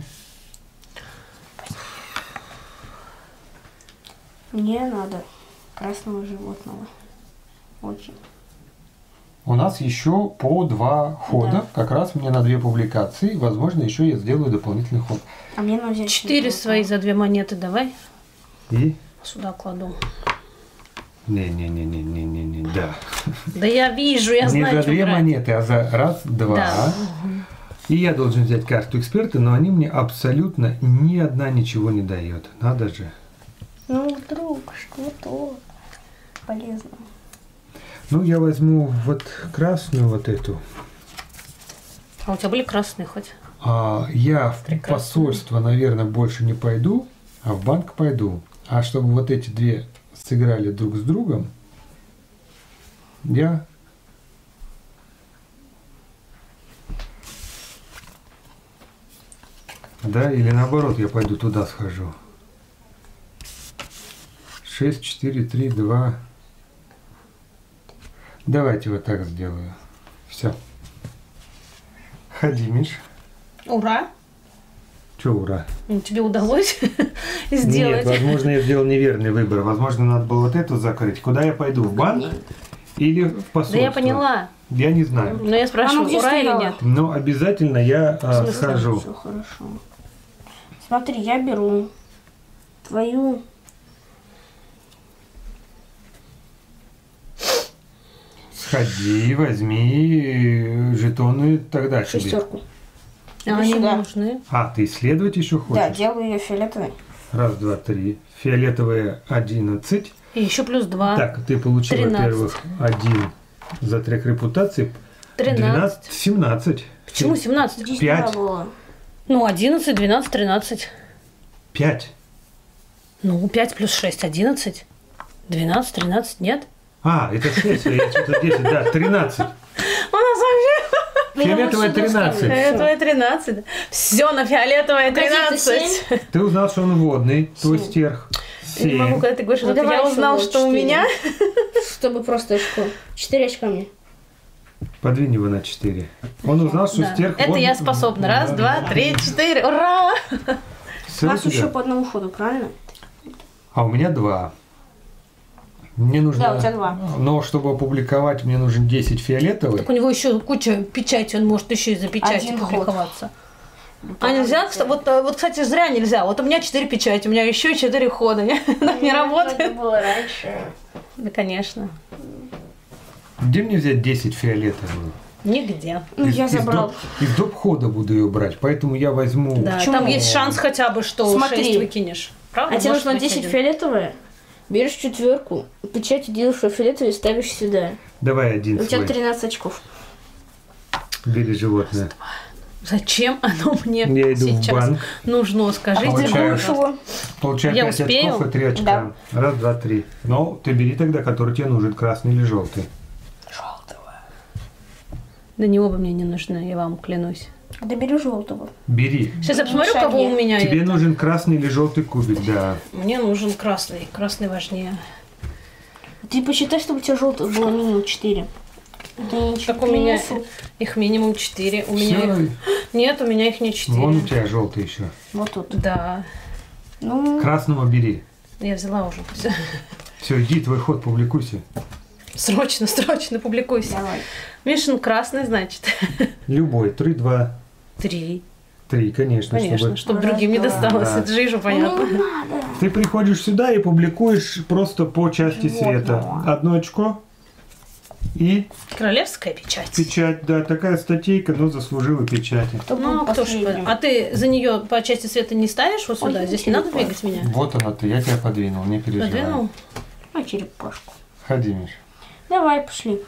Мне надо красного животного. Очень. У нас еще по два хода. Да. Как раз мне на две публикации. Возможно, еще я сделаю дополнительный ход. А мне надо взять Четыре животного. свои за две монеты давай. И... Сюда кладу. Не-не-не-не-не-не-не. Да. Да я вижу, я Не знаю, за что две брать. монеты, а за раз, два. Да. И я должен взять карту эксперта, но они мне абсолютно ни одна ничего не дает. Надо же. Ну, вдруг что-то полезно. Ну, я возьму вот красную вот эту. А у тебя были красные хоть? А, я в Прекрасно. посольство, наверное, больше не пойду, а в банк пойду. А чтобы вот эти две сыграли друг с другом, я... Да, или наоборот, я пойду туда схожу. шесть, четыре, три, два. Давайте вот так сделаю. Все. Ходи, Миш. Ура! Че, ура? Ну, тебе удалось сделать. Нет, возможно, я сделал неверный выбор. Возможно, надо было вот эту закрыть. Куда я пойду? В банк? или в посольство? Да я поняла. Я не знаю. Но я спрашиваю, Она где ура или стояла? нет? Но обязательно я а, смысле? схожу. Все хорошо. Смотри, я беру твою... Сходи, возьми жетоны тогда себе. шестерку. А они сюда. нужны. А, ты исследовать еще хочешь? Да, делаю ее фиолетовой. Раз, два, три. Фиолетовые одиннадцать. И еще плюс два. Так, ты получил, тринадцать. во-первых, один за трек репутации. тринадцать. двенадцать, семнадцать. Почему семнадцать? Здесь Пять. не было. Ну, одиннадцать, двенадцать, тринадцать. пять. Ну, пять плюс шесть, одиннадцать. двенадцать, тринадцать, нет? А, это шесть, я что-то десять, да, тринадцать. У нас вообще Фиолетовая тринадцать. фиолетовая тринадцать. Все на фиолетовая Погоди, это тринадцать. Ты узнал, что он водный, твой Семь. стерх. Я не могу, семь. когда ты говоришь, Ну, это давай я еще узнал, вот что у четыре. меня. Чтобы просто очко. Четыре очка мне. Подвинь его на четыре. Он узнал, что Да. стерх Это водный. я способна. Раз, два, три, четыре. Ура! Всё У нас у тебя? еще по одному ходу, правильно? А у меня два. Мне нужно... Да, у тебя два. Но чтобы опубликовать, мне нужен десять фиолетовых. Так у него еще куча печати, он может еще и за печати Один ход. публиковаться. А нельзя, кста- вот, э, вот, кстати, зря нельзя. Вот у меня четыре печати, у меня еще четыре хода. Не, так не Это работает. было раньше. Да, конечно. Где мне взять десять фиолетовых? Нигде. Ну, Из- я из забрал. доп- Из доп. Хода буду ее брать, поэтому я возьму... Да, Почему? там есть шанс хотя бы, что Смотри. шесть выкинешь. Правда? А тебе Может нужно быть, десять один. фиолетовые, берешь четверку, печать делаешь фиолетовый и ставишь сюда. Давай один У тебя свой. тринадцать очков. Бери животное. Зачем оно мне Я иду в сейчас банк. нужно? Скажите, Получаю. пожалуйста. Его. Получаю Я пять успею? очков и три очка. Раз, два, три. Но ты бери тогда, который тебе нужен, красный или желтый. Да не оба мне не нужны, я вам клянусь. Да бери желтого. Бери. Сейчас я посмотрю, Шаги. кого у меня Тебе это. нужен красный или желтый кубик, да. Мне нужен красный. Красный важнее. Ты посчитай, чтобы у тебя желтых было минимум четыре. Это ничего Как у меня принесу. их минимум четыре. У меня Всё. их... Нет, у меня их не четыре. Вон у тебя желтый еще. Вот тут. Да. Ну, Красного бери. Я взяла уже. Всё. Все, иди, твой ход, публикуйся. Срочно, срочно публикуйся. давай. Мишин красный, значит. Любой. Три, два, Три. три, конечно. Конечно, чтобы- чтобы другим не Раз, два. досталось. Да. Это же же понятно. Ну, не надо. Ты приходишь сюда и публикуешь просто по части света. Животного. Одно очко и Королевская печать. печать. Да, такая статейка, но заслужила печати. Кто Ну, будет а кто ж... последним? А ты за нее по части света не ставишь вот сюда? Ой, Здесь не надо черепашка. двигать меня? Вот она ты, я тебя подвинул, не переживай. Подвинул? А, черепашку. Ходи, Миш. Давай, пошли.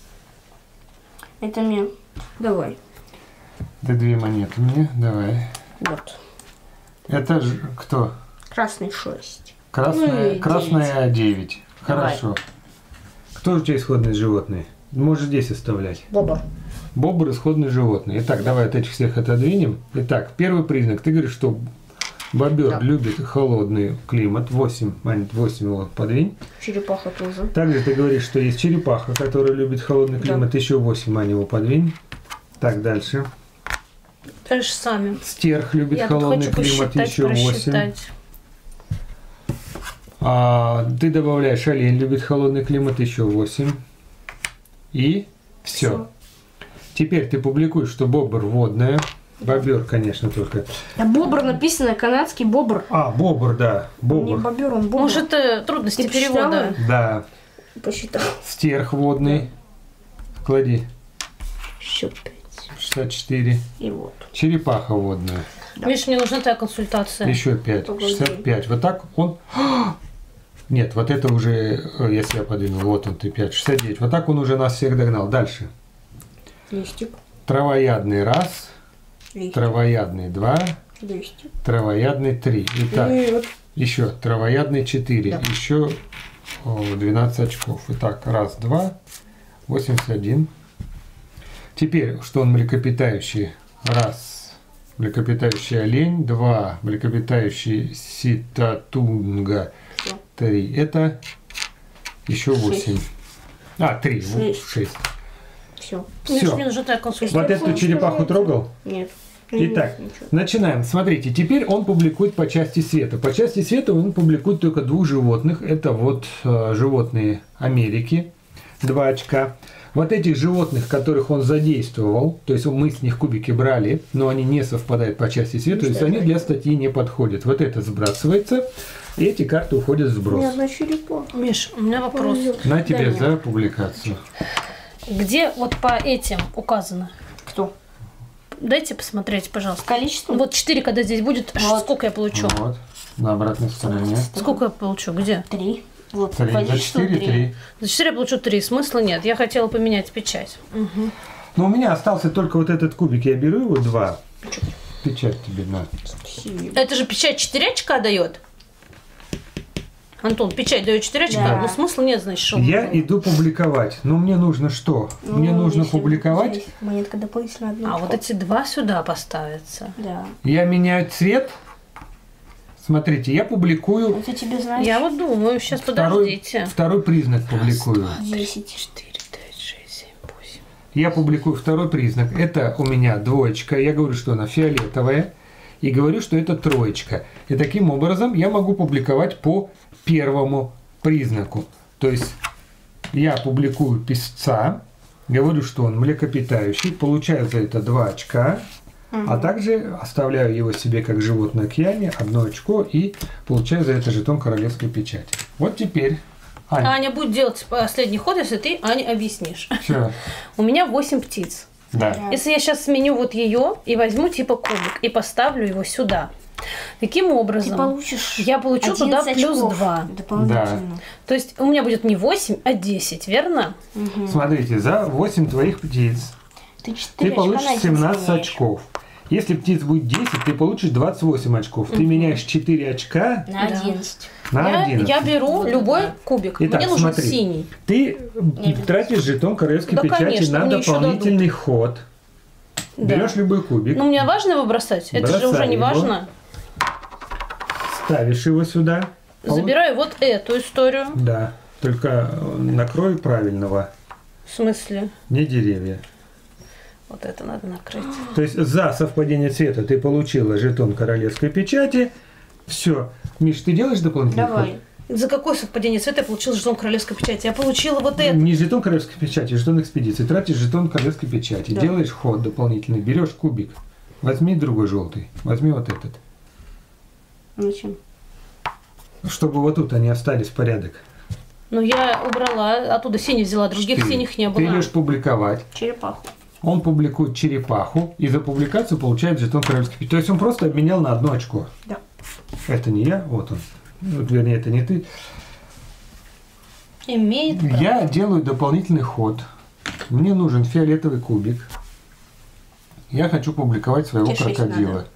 Это мне. Давай. Ты две монеты мне, давай. Вот. Это ж кто? Красный шесть. Красная, Ну и красная девять. Давай. Хорошо. Кто у тебя исходные животные? Можешь здесь оставлять. Бобр. Бобр исходные животные. Итак, давай от этих всех отодвинем. Итак, первый признак. Ты говоришь, что бобер Да. любит холодный климат. восемь, Мань, восемь его подвинь. Черепаха тоже. Также ты говоришь, что есть черепаха, которая любит холодный Да. климат. Еще восемь, Мань, его подвинь. Так, дальше. Дальше сами. Стерх любит Я тут холодный хочу климат. посчитать, Еще восемь. просчитать. А, ты добавляешь олень любит холодный климат. Еще восемь. И все. Всё. Теперь ты публикуешь, что бобр водная. Бобер, конечно, только. А бобр написано, канадский бобр. А, бобр, да. Не Бобр. бобер, он бобр. Может, это трудности Ты перевода. посчитала? Да. Посчитал. Стерх водный. Клади. Еще пять. шестьдесят четыре. И вот. Черепаха водная. Миш, мне нужна твоя консультация. Еще пять. Погоди. шестьдесят пять. Вот так он... Нет, вот это уже, э, если я подвинул, вот он, ты пять, шестьдесят девять. Вот так он уже нас всех догнал. Дальше. Листик. Травоядный раз, Листик. травоядный два, Листик. травоядный три. Итак, Ну и вот. еще травоядный четыре, Да. еще о, двенадцать очков. Итак, раз, два, восемьдесят один. Теперь, что он млекопитающий? Раз, млекопитающий олень, два, млекопитающий ситатунга, Всё. три. Это еще восемь. А, три, Шесть. шесть. Все. Миш, Все. мне нужна твоя консультация. Вот эту черепаху трогал? Нет. Не Итак, нужно ничего. начинаем. Смотрите, теперь он публикует по части света. По части света он публикует только двух животных. Это вот э, животные Америки. два очка. Вот этих животных, которых он задействовал, то есть мы с них кубики брали, но они не совпадают по части цвета, то есть они для статьи не подходят. Вот это сбрасывается, и эти карты уходят в У сброс. меня одна черепаха. Миш, у меня вопрос. На тебе Да, за публикацию. Где вот по этим указано? Кто? Дайте посмотреть, пожалуйста. Количество? Вот четыре, когда здесь будет, Вот. сколько я получу? Вот, на обратной стороне. Сколько я получу? Где? Три. Вот, Три, за количество четыре, три. три. За четыре я получу три. Смысла нет. Я хотела поменять печать. Но у меня остался только вот этот кубик. Я беру его два. Печать тебе на. Спасибо. Это же печать четыре очка дает. Антон, печать дает четыре очка, Да. но смысла нет, значит, что... Я иду публиковать. Но мне нужно что? Ну, Мне нужно если публиковать. здесь монетка дополнительно одну. А вот эти два сюда поставятся. Да. Я меняю цвет. Смотрите, я публикую Это тебе знаешь? Я вот думаю, сейчас второй, подождите. второй признак публикую. Десять. четыре, пять, шесть, семь, восемь. Я публикую второй признак. Это у меня двоечка. Я говорю, что она фиолетовая. И говорю, что это троечка. И таким образом я могу публиковать по первому признаку. То есть я публикую песца, говорю, что он млекопитающий, получаю за это два очка, а также оставляю его себе как животное океане, одно очко, и получаю за это жетон королевской печати. Вот теперь, Аня, Аня будет делать последний ход, если ты, Аня, объяснишь. всё. У меня восемь птиц. Да. Если я сейчас сменю вот ее и возьму типа кубик и поставлю его сюда, таким образом Ты получишь я получу туда одиннадцать плюс очков два. дополнительно. То есть у меня будет не восемь, а десять, верно? Смотрите, за восемь твоих птиц Ты, ты четыре получишь очка на семнадцать одиннадцать очков. Если птиц будет десять, ты получишь двадцать восемь очков. Ты меняешь четыре очка на Да. одиннадцать. на Я, одиннадцать. я беру Вот любой да. кубик. Итак, Мне нужен смотри. синий. Ты Не тратишь жетон королевской Да, печати конечно, на мне еще дополнительный ход. Да. Берешь любой кубик, Ну, мне важно его бросать? Это же Бросай уже не его. важно. ставишь его сюда. Полу- Забираю вот эту историю. Да, только э, накрой правильного, В смысле? не деревья. Вот это надо накрыть. То есть за совпадение цвета ты получила жетон королевской печати. Все. Миш, ты делаешь дополнительный Давай. ход? За какое совпадение цвета я получила жетон королевской печати? Я получила вот это. Не жетон королевской печати, жетон экспедиции. Тратишь жетон королевской печати. Да. Делаешь ход дополнительный, берешь кубик. Возьми другой желтый. Возьми вот этот. Зачем? Чтобы вот тут они остались в порядок. Ну, я убрала, оттуда синий взяла, других Четыре. синих не Ты было. идешь публиковать. Черепаху. Он публикует черепаху и за публикацию получает жетон королевской печати. То есть он просто обменял на одно очко. Да. Это не я, вот он. Вот, вернее, это не ты. Имеет право. Я делаю дополнительный ход. Мне нужен фиолетовый кубик. Я хочу публиковать своего Тебе шесть крокодила. надо.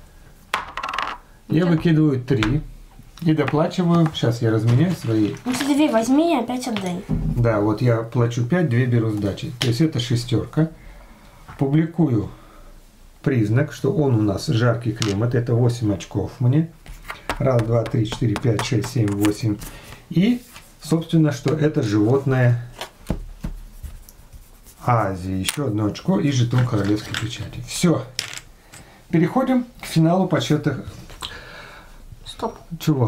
Я Да. выкидываю три и доплачиваю. Сейчас я разменяю свои. Ну ты две возьми и опять отдай. Да, вот я плачу пять, две беру сдачи. То есть это шестерка. Публикую признак, что он у нас жаркий климат. Это восемь очков мне. Раз, два, три, четыре, пять, шесть, семь, восемь. И, собственно, что это животное Азии. Еще одно очко и жетон королевской печати. Все. Переходим к финалу подсчета. Стоп. Чего?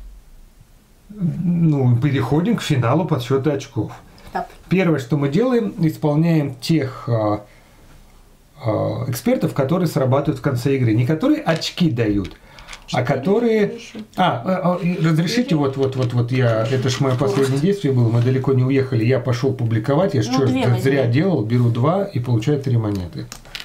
Ну, переходим к финалу подсчета очков. Стоп. Первое, что мы делаем, исполняем тех а, а, экспертов, которые срабатывают в конце игры. Не которые очки дают, а которые... А, а, а, и разрешите, вот, вот, вот, вот я... Это ж мое последнее действие было, мы далеко не уехали. Я пошел публиковать, я ж Ну, чё, две зря возьми. делал, беру два и получаю три монеты.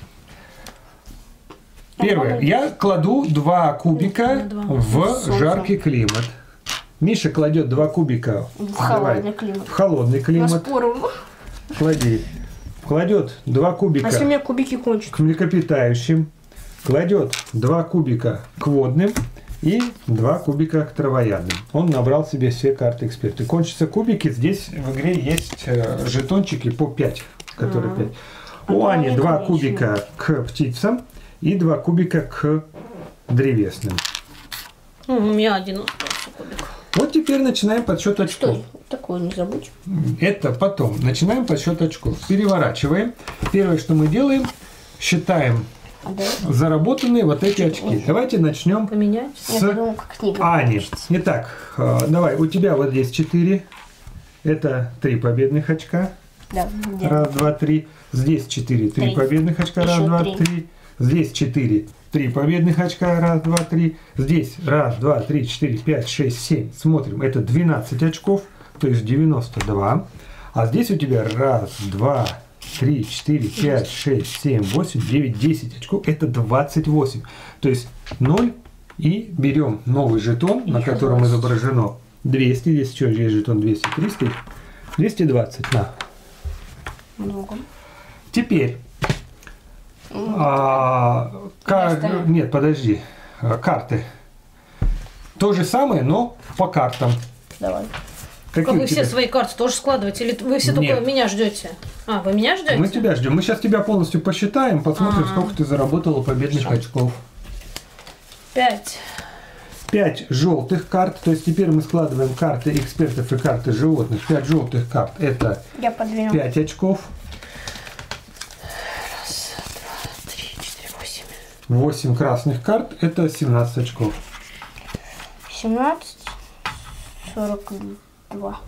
Первое. Я кладу два кубика Два. в Солнце. жаркий климат. Миша кладет два кубика В давай, холодный климат. в холодный климат. Распором. Клади. Кладет два кубика А если у меня кубики кончатся? к млекопитающим. Кладет два кубика к водным и два кубика к травоядным. Он набрал себе все карты эксперта. Кончатся кубики. Здесь в игре есть э, жетончики по пять. Которые А. пять. А У давай Ани я два конечно. кубика к птицам и два кубика к древесным. Ну, у меня один остался кубик. Вот теперь начинаем подсчет очков. Стой. Такое не забудь. Это потом. Начинаем подсчет очков. Переворачиваем. Первое, что мы делаем, считаем А да? заработанные вот эти очки. Давайте начнем Поменять? Я с подумала, как книга. Ани. получится. Итак, э, давай, у тебя вот здесь четыре Это три победных очка. Да, да. Раз, два, три. Здесь четыре. Три Три. победных очка. Раз, Еще два, три. три. Здесь четыре. Три победных очка. Раз, два, три. Здесь раз, два, три, четыре, пять, шесть, семь. Смотрим. Это двенадцать очков. То есть девяносто два. А здесь у тебя раз, два, три, четыре, пять, шесть, семь, восемь, девять, десять очков. Это двадцать восемь. То есть ноль. И берем новый жетон, на Еще котором двадцать. изображено двести. Здесь еще есть жетон двести, триста. двести двадцать. На. Много. Теперь. А, кар- оставим. Нет, подожди. А, Карты. То же самое, но по картам. Давай. Какие Как у вы тебя? все свои карты тоже складываете? Или вы все Нет. только меня ждете? А, вы меня ждете? Мы тебя ждем. Мы сейчас тебя полностью посчитаем, посмотрим, А. сколько ты заработала победных очков. Пять. пять желтых карт, то есть теперь мы складываем карты экспертов и карты животных. пять желтых карт это Я подвину. пять очков. Раз, два, три, четыре, восемь. восемь красных карт это семнадцать очков. семнадцать, сорок два.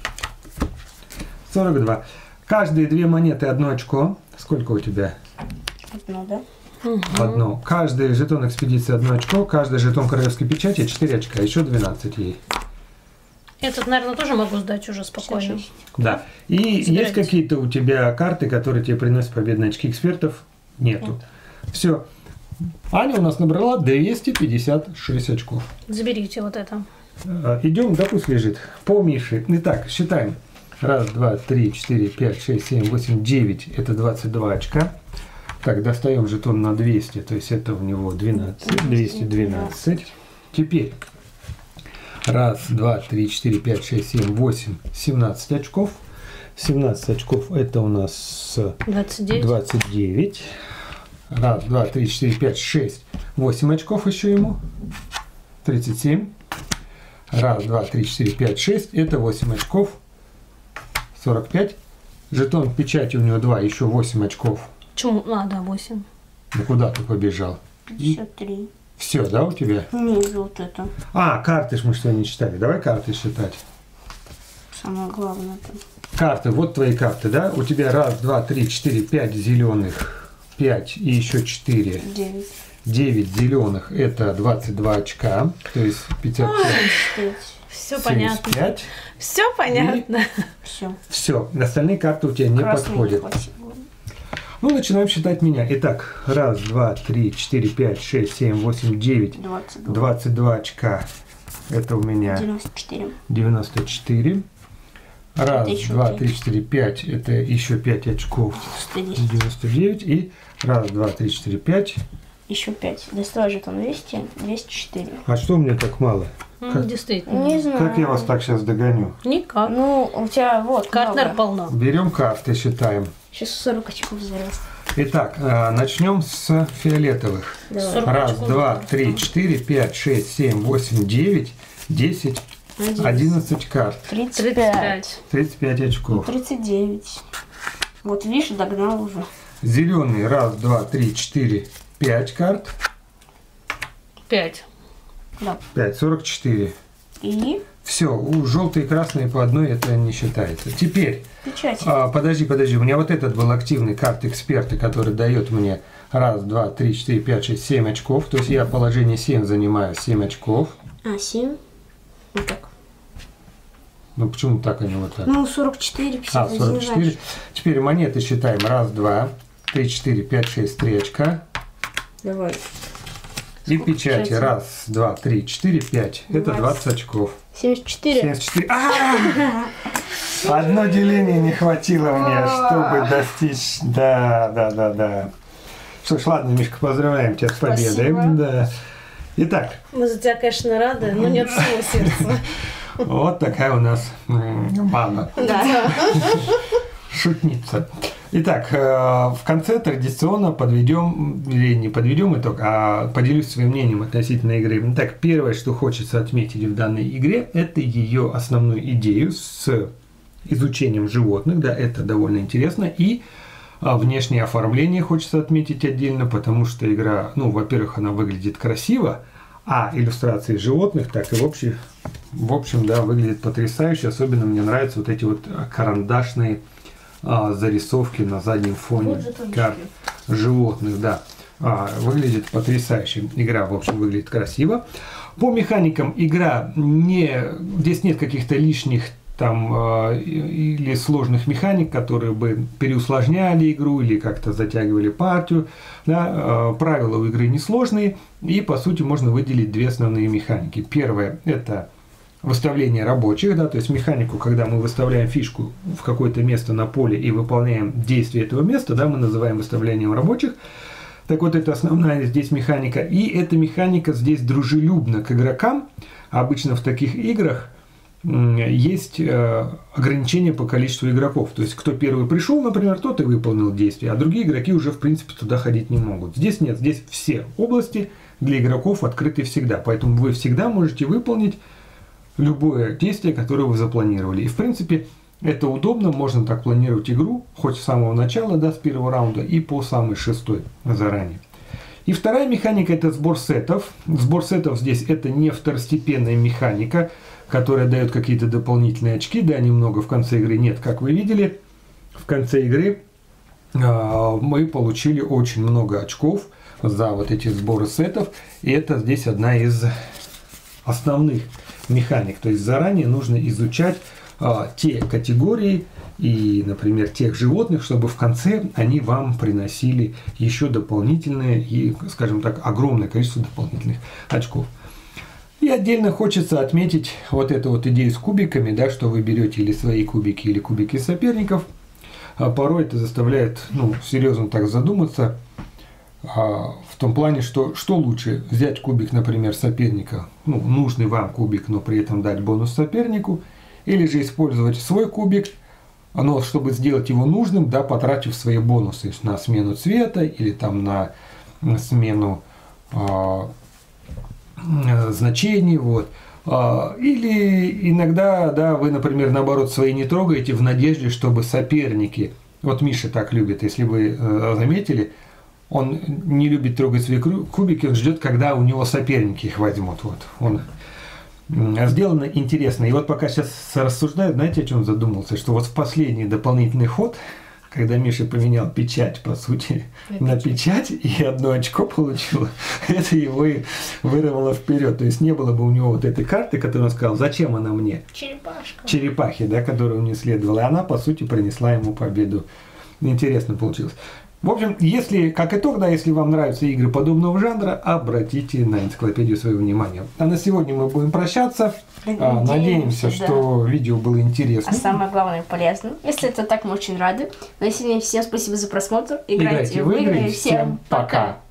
сорок два. Каждые две монеты одно очко. Сколько у тебя? Одно, да? Одно. Каждый жетон экспедиции одно очко. Каждый жетон королевской печати четыре очка. Еще двенадцать ей. Этот, наверное, тоже могу сдать уже спокойно. шесть. Да. И есть Собирайтесь. какие-то у тебя карты, которые тебе приносят победные очки экспертов? Нету. Все. Аня у нас набрала двести пятьдесят шесть очков. Заберите вот это. А, Идем, да пусть лежит. По Мише. Итак, считаем. Раз, два, три, четыре, пять, шесть, семь, восемь, девять. Это двадцать два очка. Так, достаем жетон на двести. То есть это у него двенадцать. двести двенадцать. Теперь. Раз, два, три, четыре, пять, шесть, семь, восемь. семнадцать очков. семнадцать очков это у нас двадцать девять. двадцать девять. Раз, два, три, четыре, пять, шесть. восемь очков еще ему. тридцать семь. Раз, два, три, четыре, пять, шесть. Это восемь очков. сорок пять. Жетон печати у него два, еще восемь очков. Почему? А, да, восемь. Ну куда ты побежал? пятьдесят три. Все, да, у тебя? Нет, вот это. А, карты ж мы что не читали. Давай карты считать. Самое главное. Там. Карты, вот твои карты, да? У тебя раз, два, три, четыре, пять зеленых, пять и еще четыре. девять. девять зеленых это двадцать два очка, то есть пятьдесят пять. Все семьдесят понятно. пять. Все понятно. Все. Все, остальные карты у тебя не подходят. Ну, начинаем считать меня. Итак, раз, два, три, четыре, пять, шесть, семь, восемь, девять, двадцать два. двадцать два очка. Это у меня девяносто четыре. девяносто четыре. Раз, Это еще два, пять. три, четыре, пять. Это еще пять очков. сто десять. девяносто девять. И раз, два, три, четыре, пять. Еще пять. Доставай жетон двести. двести четыре. А что у меня так мало? Ну, Как- действительно. Не знаю. Как я вас так сейчас догоню? Никак. Ну, у тебя вот. Карт, много. наверное, полно. Берем карты, считаем. Сейчас сорок очков зарез. Итак, а, начнем с фиолетовых. Давай. сорок Раз, очков. два, три, четыре, пять, шесть, семь, восемь, девять, десять, одиннадцать карт. тридцать тридцать пять. пять. тридцать пять очков. тридцать девять. Вот видишь, догнал уже. Зеленый. Раз, два, три, четыре, пять карт. пять. Да. пять, сорок четыре. И Все, у желтые и красные по одной это не считается. Теперь, печать. а, подожди, подожди, у меня вот этот был активный карт эксперта, который дает мне раз, два, три, четыре, пять, шесть, семь очков. То есть я положение семь занимаю, семь очков. А, семь. Вот так. Ну почему так, а не вот так? Ну, сорок четыре, А, пятьдесят один, сорок четыре. значит. Теперь монеты считаем. Раз, два, три, четыре, пять, шесть, три очка. Давай. И Сколько печати. печати? Раз, два, три, четыре, пять. Это Двадцать. двадцать очков. семьдесят четыре. семьдесят четыре. А! Одно деление не хватило мне, чтобы достичь. Да, да, да, да. Что ж, ладно, Мишка, поздравляем тебя с победой. Спасибо. Да. Итак, Мы за тебя, конечно, рады, но не от всего сердца. вот такая у нас м, мама. Да. Шутница. Итак, э, в конце традиционно подведем, или не подведем итог, а поделюсь своим мнением относительно игры. Итак, первое, что хочется отметить в данной игре, это ее основную идею с изучением животных, да, это довольно интересно, и а, внешнее оформление хочется отметить отдельно, потому что игра, ну, во-первых, она выглядит красиво, а иллюстрации животных, так и в общем, в общем, да, выглядит потрясающе. Особенно мне нравятся вот эти вот карандашные а, зарисовки на заднем фоне карт животных, да. А, выглядит потрясающе. Игра, в общем, выглядит красиво. По механикам игра не... Здесь нет каких-то лишних там э, или сложных механик, которые бы переусложняли игру или как-то затягивали партию. Да? Э, правила у игры несложные, и по сути можно выделить две основные механики. Первое – это выставление рабочих, да, то есть механику, когда мы выставляем фишку в какое-то место на поле и выполняем действие этого места, да, мы называем выставлением рабочих. Так вот, это основная здесь механика. И эта механика здесь дружелюбна к игрокам. Обычно в таких играх есть ограничения по количеству игроков. То есть, кто первый пришел, например, тот и выполнил действие, а другие игроки уже, в принципе, туда ходить не могут. Здесь нет, здесь все области для игроков открыты всегда. Поэтому вы всегда можете выполнить любое действие, которое вы запланировали. И, в принципе, это удобно, можно так планировать игру, хоть с самого начала, да, с первого раунда, и по самый шестой заранее. И вторая механика – это сбор сетов. Сбор сетов здесь – это не второстепенная механика, которая дает какие-то дополнительные очки, да, немного в конце игры. Нет, как вы видели, в конце игры э, мы получили очень много очков за вот эти сборы сетов, и это здесь одна из основных механик. То есть заранее нужно изучать а, те категории и, например, тех животных, чтобы в конце они вам приносили еще дополнительные и, скажем так, огромное количество дополнительных очков. И отдельно хочется отметить вот эту вот идею с кубиками, да, что вы берете или свои кубики, или кубики соперников. А порой это заставляет, ну, серьезно так задуматься, а, в том плане, что что лучше взять кубик, например, соперника, ну, нужный вам кубик, но при этом дать бонус сопернику, или же использовать свой кубик, но чтобы сделать его нужным, да, потратив свои бонусы на смену цвета или там на смену а, значений, вот. А, или иногда, да, вы, например, наоборот, свои не трогаете в надежде, чтобы соперники, вот Миша так любит, если вы э, заметили, он не любит трогать свои кубики, он ждет, когда у него соперники их возьмут. Вот. Он сделано интересно. И вот пока сейчас рассуждаю, знаете, о чем задумался? Что вот в последний дополнительный ход, когда Миша поменял печать, по сути, на печать, и одно очко получил, это его и вырвало вперед. То есть не было бы у него вот этой карты, которую он сказал, зачем она мне? Черепашка. Черепахи, да, которую он не следовал. И она, по сути, принесла ему победу. Интересно получилось. В общем, если, как итог, да, если вам нравятся игры подобного жанра, обратите на энциклопедию свое внимание. А на сегодня мы будем прощаться. Надеемся, Надеемся да. что видео было интересно. А самое главное, полезно. Если это так, мы очень рады. На сегодня всем спасибо за просмотр. Играйте, Играйте в игры. Всем пока.